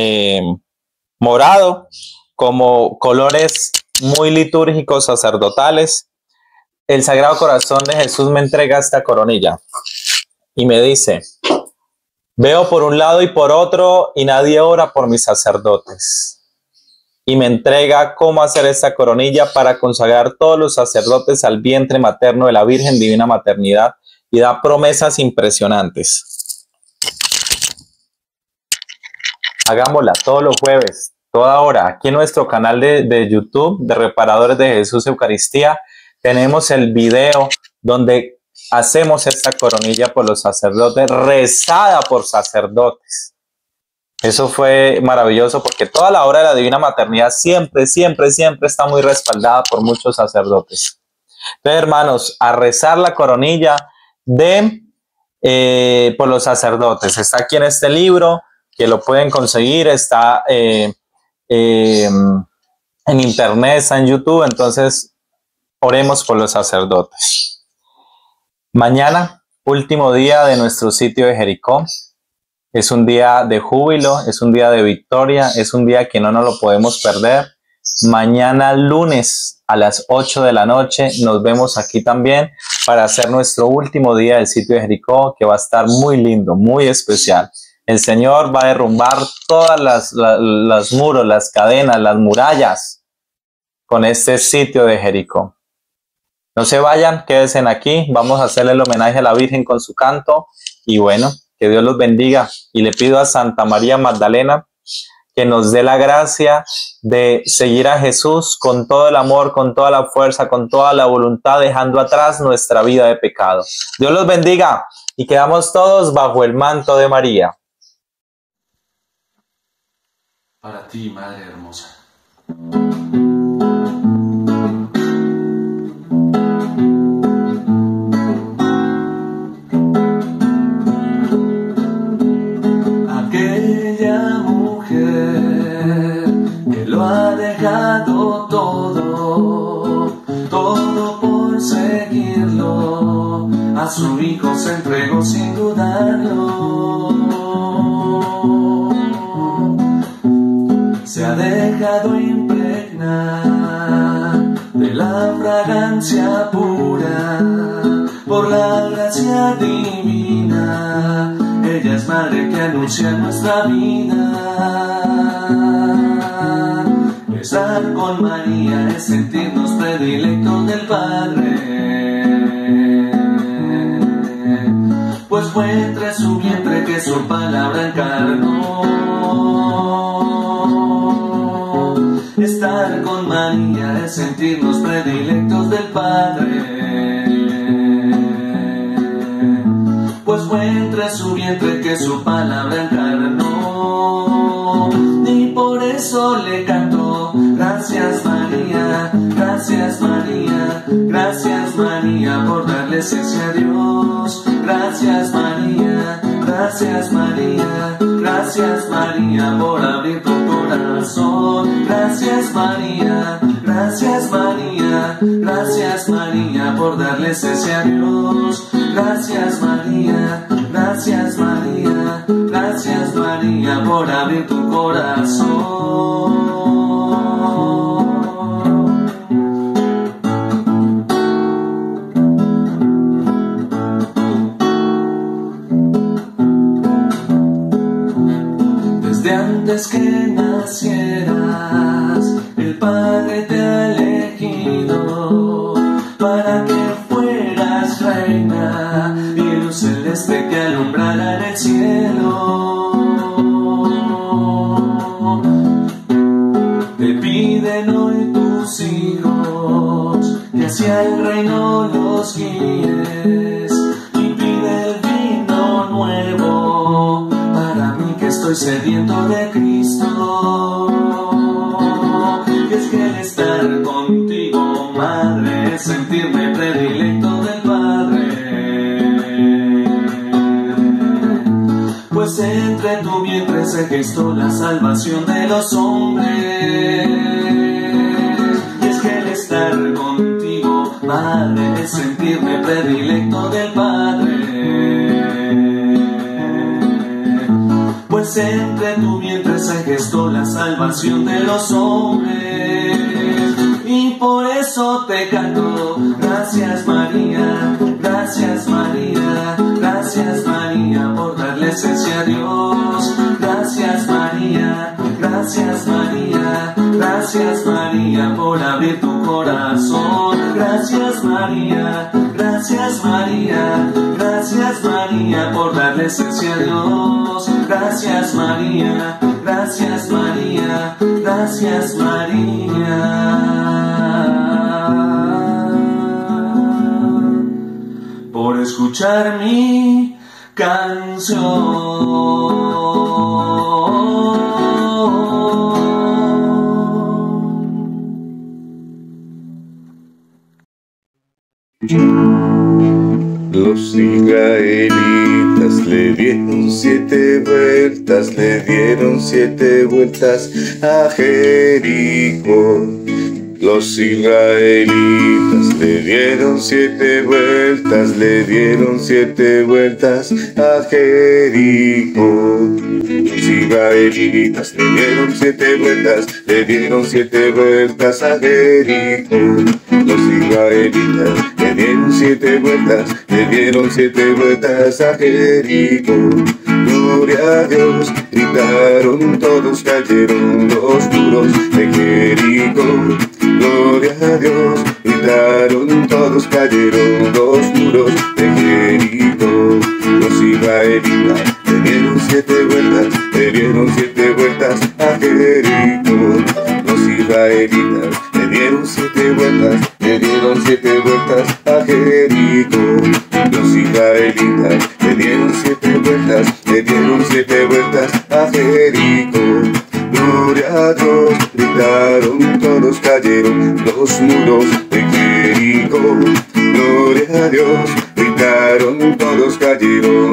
morado, como colores muy litúrgicos sacerdotales. El Sagrado Corazón de Jesús me entrega esta coronilla y me dice: veo por un lado y por otro y nadie ora por mis sacerdotes. Y me entrega cómo hacer esta coronilla para consagrar todos los sacerdotes al vientre materno de la Virgen Divina Maternidad y da promesas impresionantes. Hagámosla todos los jueves, toda hora, aquí en nuestro canal de YouTube de Reparadores de Jesús Eucaristía. Tenemos el video donde hacemos esta coronilla por los sacerdotes, rezada por sacerdotes. Eso fue maravilloso porque toda la obra de la Divina Maternidad siempre, siempre, siempre está muy respaldada por muchos sacerdotes. Entonces, hermanos, a rezar la coronilla por los sacerdotes. Está aquí en este libro, que lo pueden conseguir, está en internet, está en YouTube. Entonces, oremos por los sacerdotes. Mañana, último día de nuestro sitio de Jericó. Es un día de júbilo, es un día de victoria, es un día que no nos lo podemos perder. Mañana lunes a las 8 de la noche nos vemos aquí también para hacer nuestro último día del sitio de Jericó, que va a estar muy lindo, muy especial. El Señor va a derrumbar todas las muros, las cadenas, las murallas con este sitio de Jericó. No se vayan, quédense aquí. Vamos a hacerle el homenaje a la Virgen con su canto. Y bueno, que Dios los bendiga. Y le pido a Santa María Magdalena que nos dé la gracia de seguir a Jesús con todo el amor, con toda la fuerza, con toda la voluntad, dejando atrás nuestra vida de pecado. Dios los bendiga y quedamos todos bajo el manto de María. Para ti, Madre hermosa. Todo por seguirlo, a su hijo se entregó sin dudarlo. Se ha dejado impregnar de la fragancia pura por la gracia divina. Ella es madre que anuncia nuestra vida. Estar con María es sentirnos predilectos del Padre, pues fue entre su vientre que su palabra encarnó. Estar con María es sentirnos predilectos del Padre, pues fue entre su vientre que su palabra encarnó. Y por eso le cantó: gracias María, gracias María, gracias María por darle esencia a Dios. Gracias María, gracias María, gracias María por abrir tu corazón. Gracias María, gracias María, gracias María por darle esencia a Dios. Gracias María, gracias María, gracias María por abrir tu corazón. Desde antes que nacieras, el Padre te ha elegido para que fueras reina y luz celeste que alumbrara en el cielo. Te piden hoy tus hijos que hacia el reino los guíes, y pide el vino nuevo para mí que estoy sediento de Cristo. Y es que el estar contigo, Madre, es sentirme predilecto del Padre, pues entre tu vientre se gestó la salvación de los hombres. Y es que el estar contigo, Madre, es sentirme predilecto del Padre, pues entre tu vientre se gestó la salvación de los hombres. Y por eso te canto: gracias María, gracias María, gracias María por darle esencia a Dios. Gracias María, gracias María, gracias María por abrir tu corazón. Gracias María, gracias María, gracias María por darle esencia a Dios. Gracias María, gracias María, gracias María por escuchar mi canción. Los israelitas le dieron 7 vueltas, le dieron 7 vueltas a Jericó. Los israelitas le dieron 7 vueltas, le dieron 7 vueltas a Jericó. Los israelitas le dieron 7 vueltas, le dieron 7 vueltas a Jericó. Los israelitas le dieron 7 vueltas, le dieron 7 vueltas a Jericó. Gloria a Dios, gritaron todos, cayeron los muros de Jericó. Gloria a Dios, gritaron todos, cayeron los muros de Jericó. Los israelitas le dieron 7 vueltas, le dieron 7 vueltas a Jericó. Los israelitas le dieron 7 vueltas, le dieron 7 vueltas a Jericó. Los israelitas le dieron 7 vueltas, le dieron 7 vueltas a Jericó. Gloria a Dios, gritaron todos, cayeron los muros de Jericó. Gloria a Dios, gritaron todos, cayeron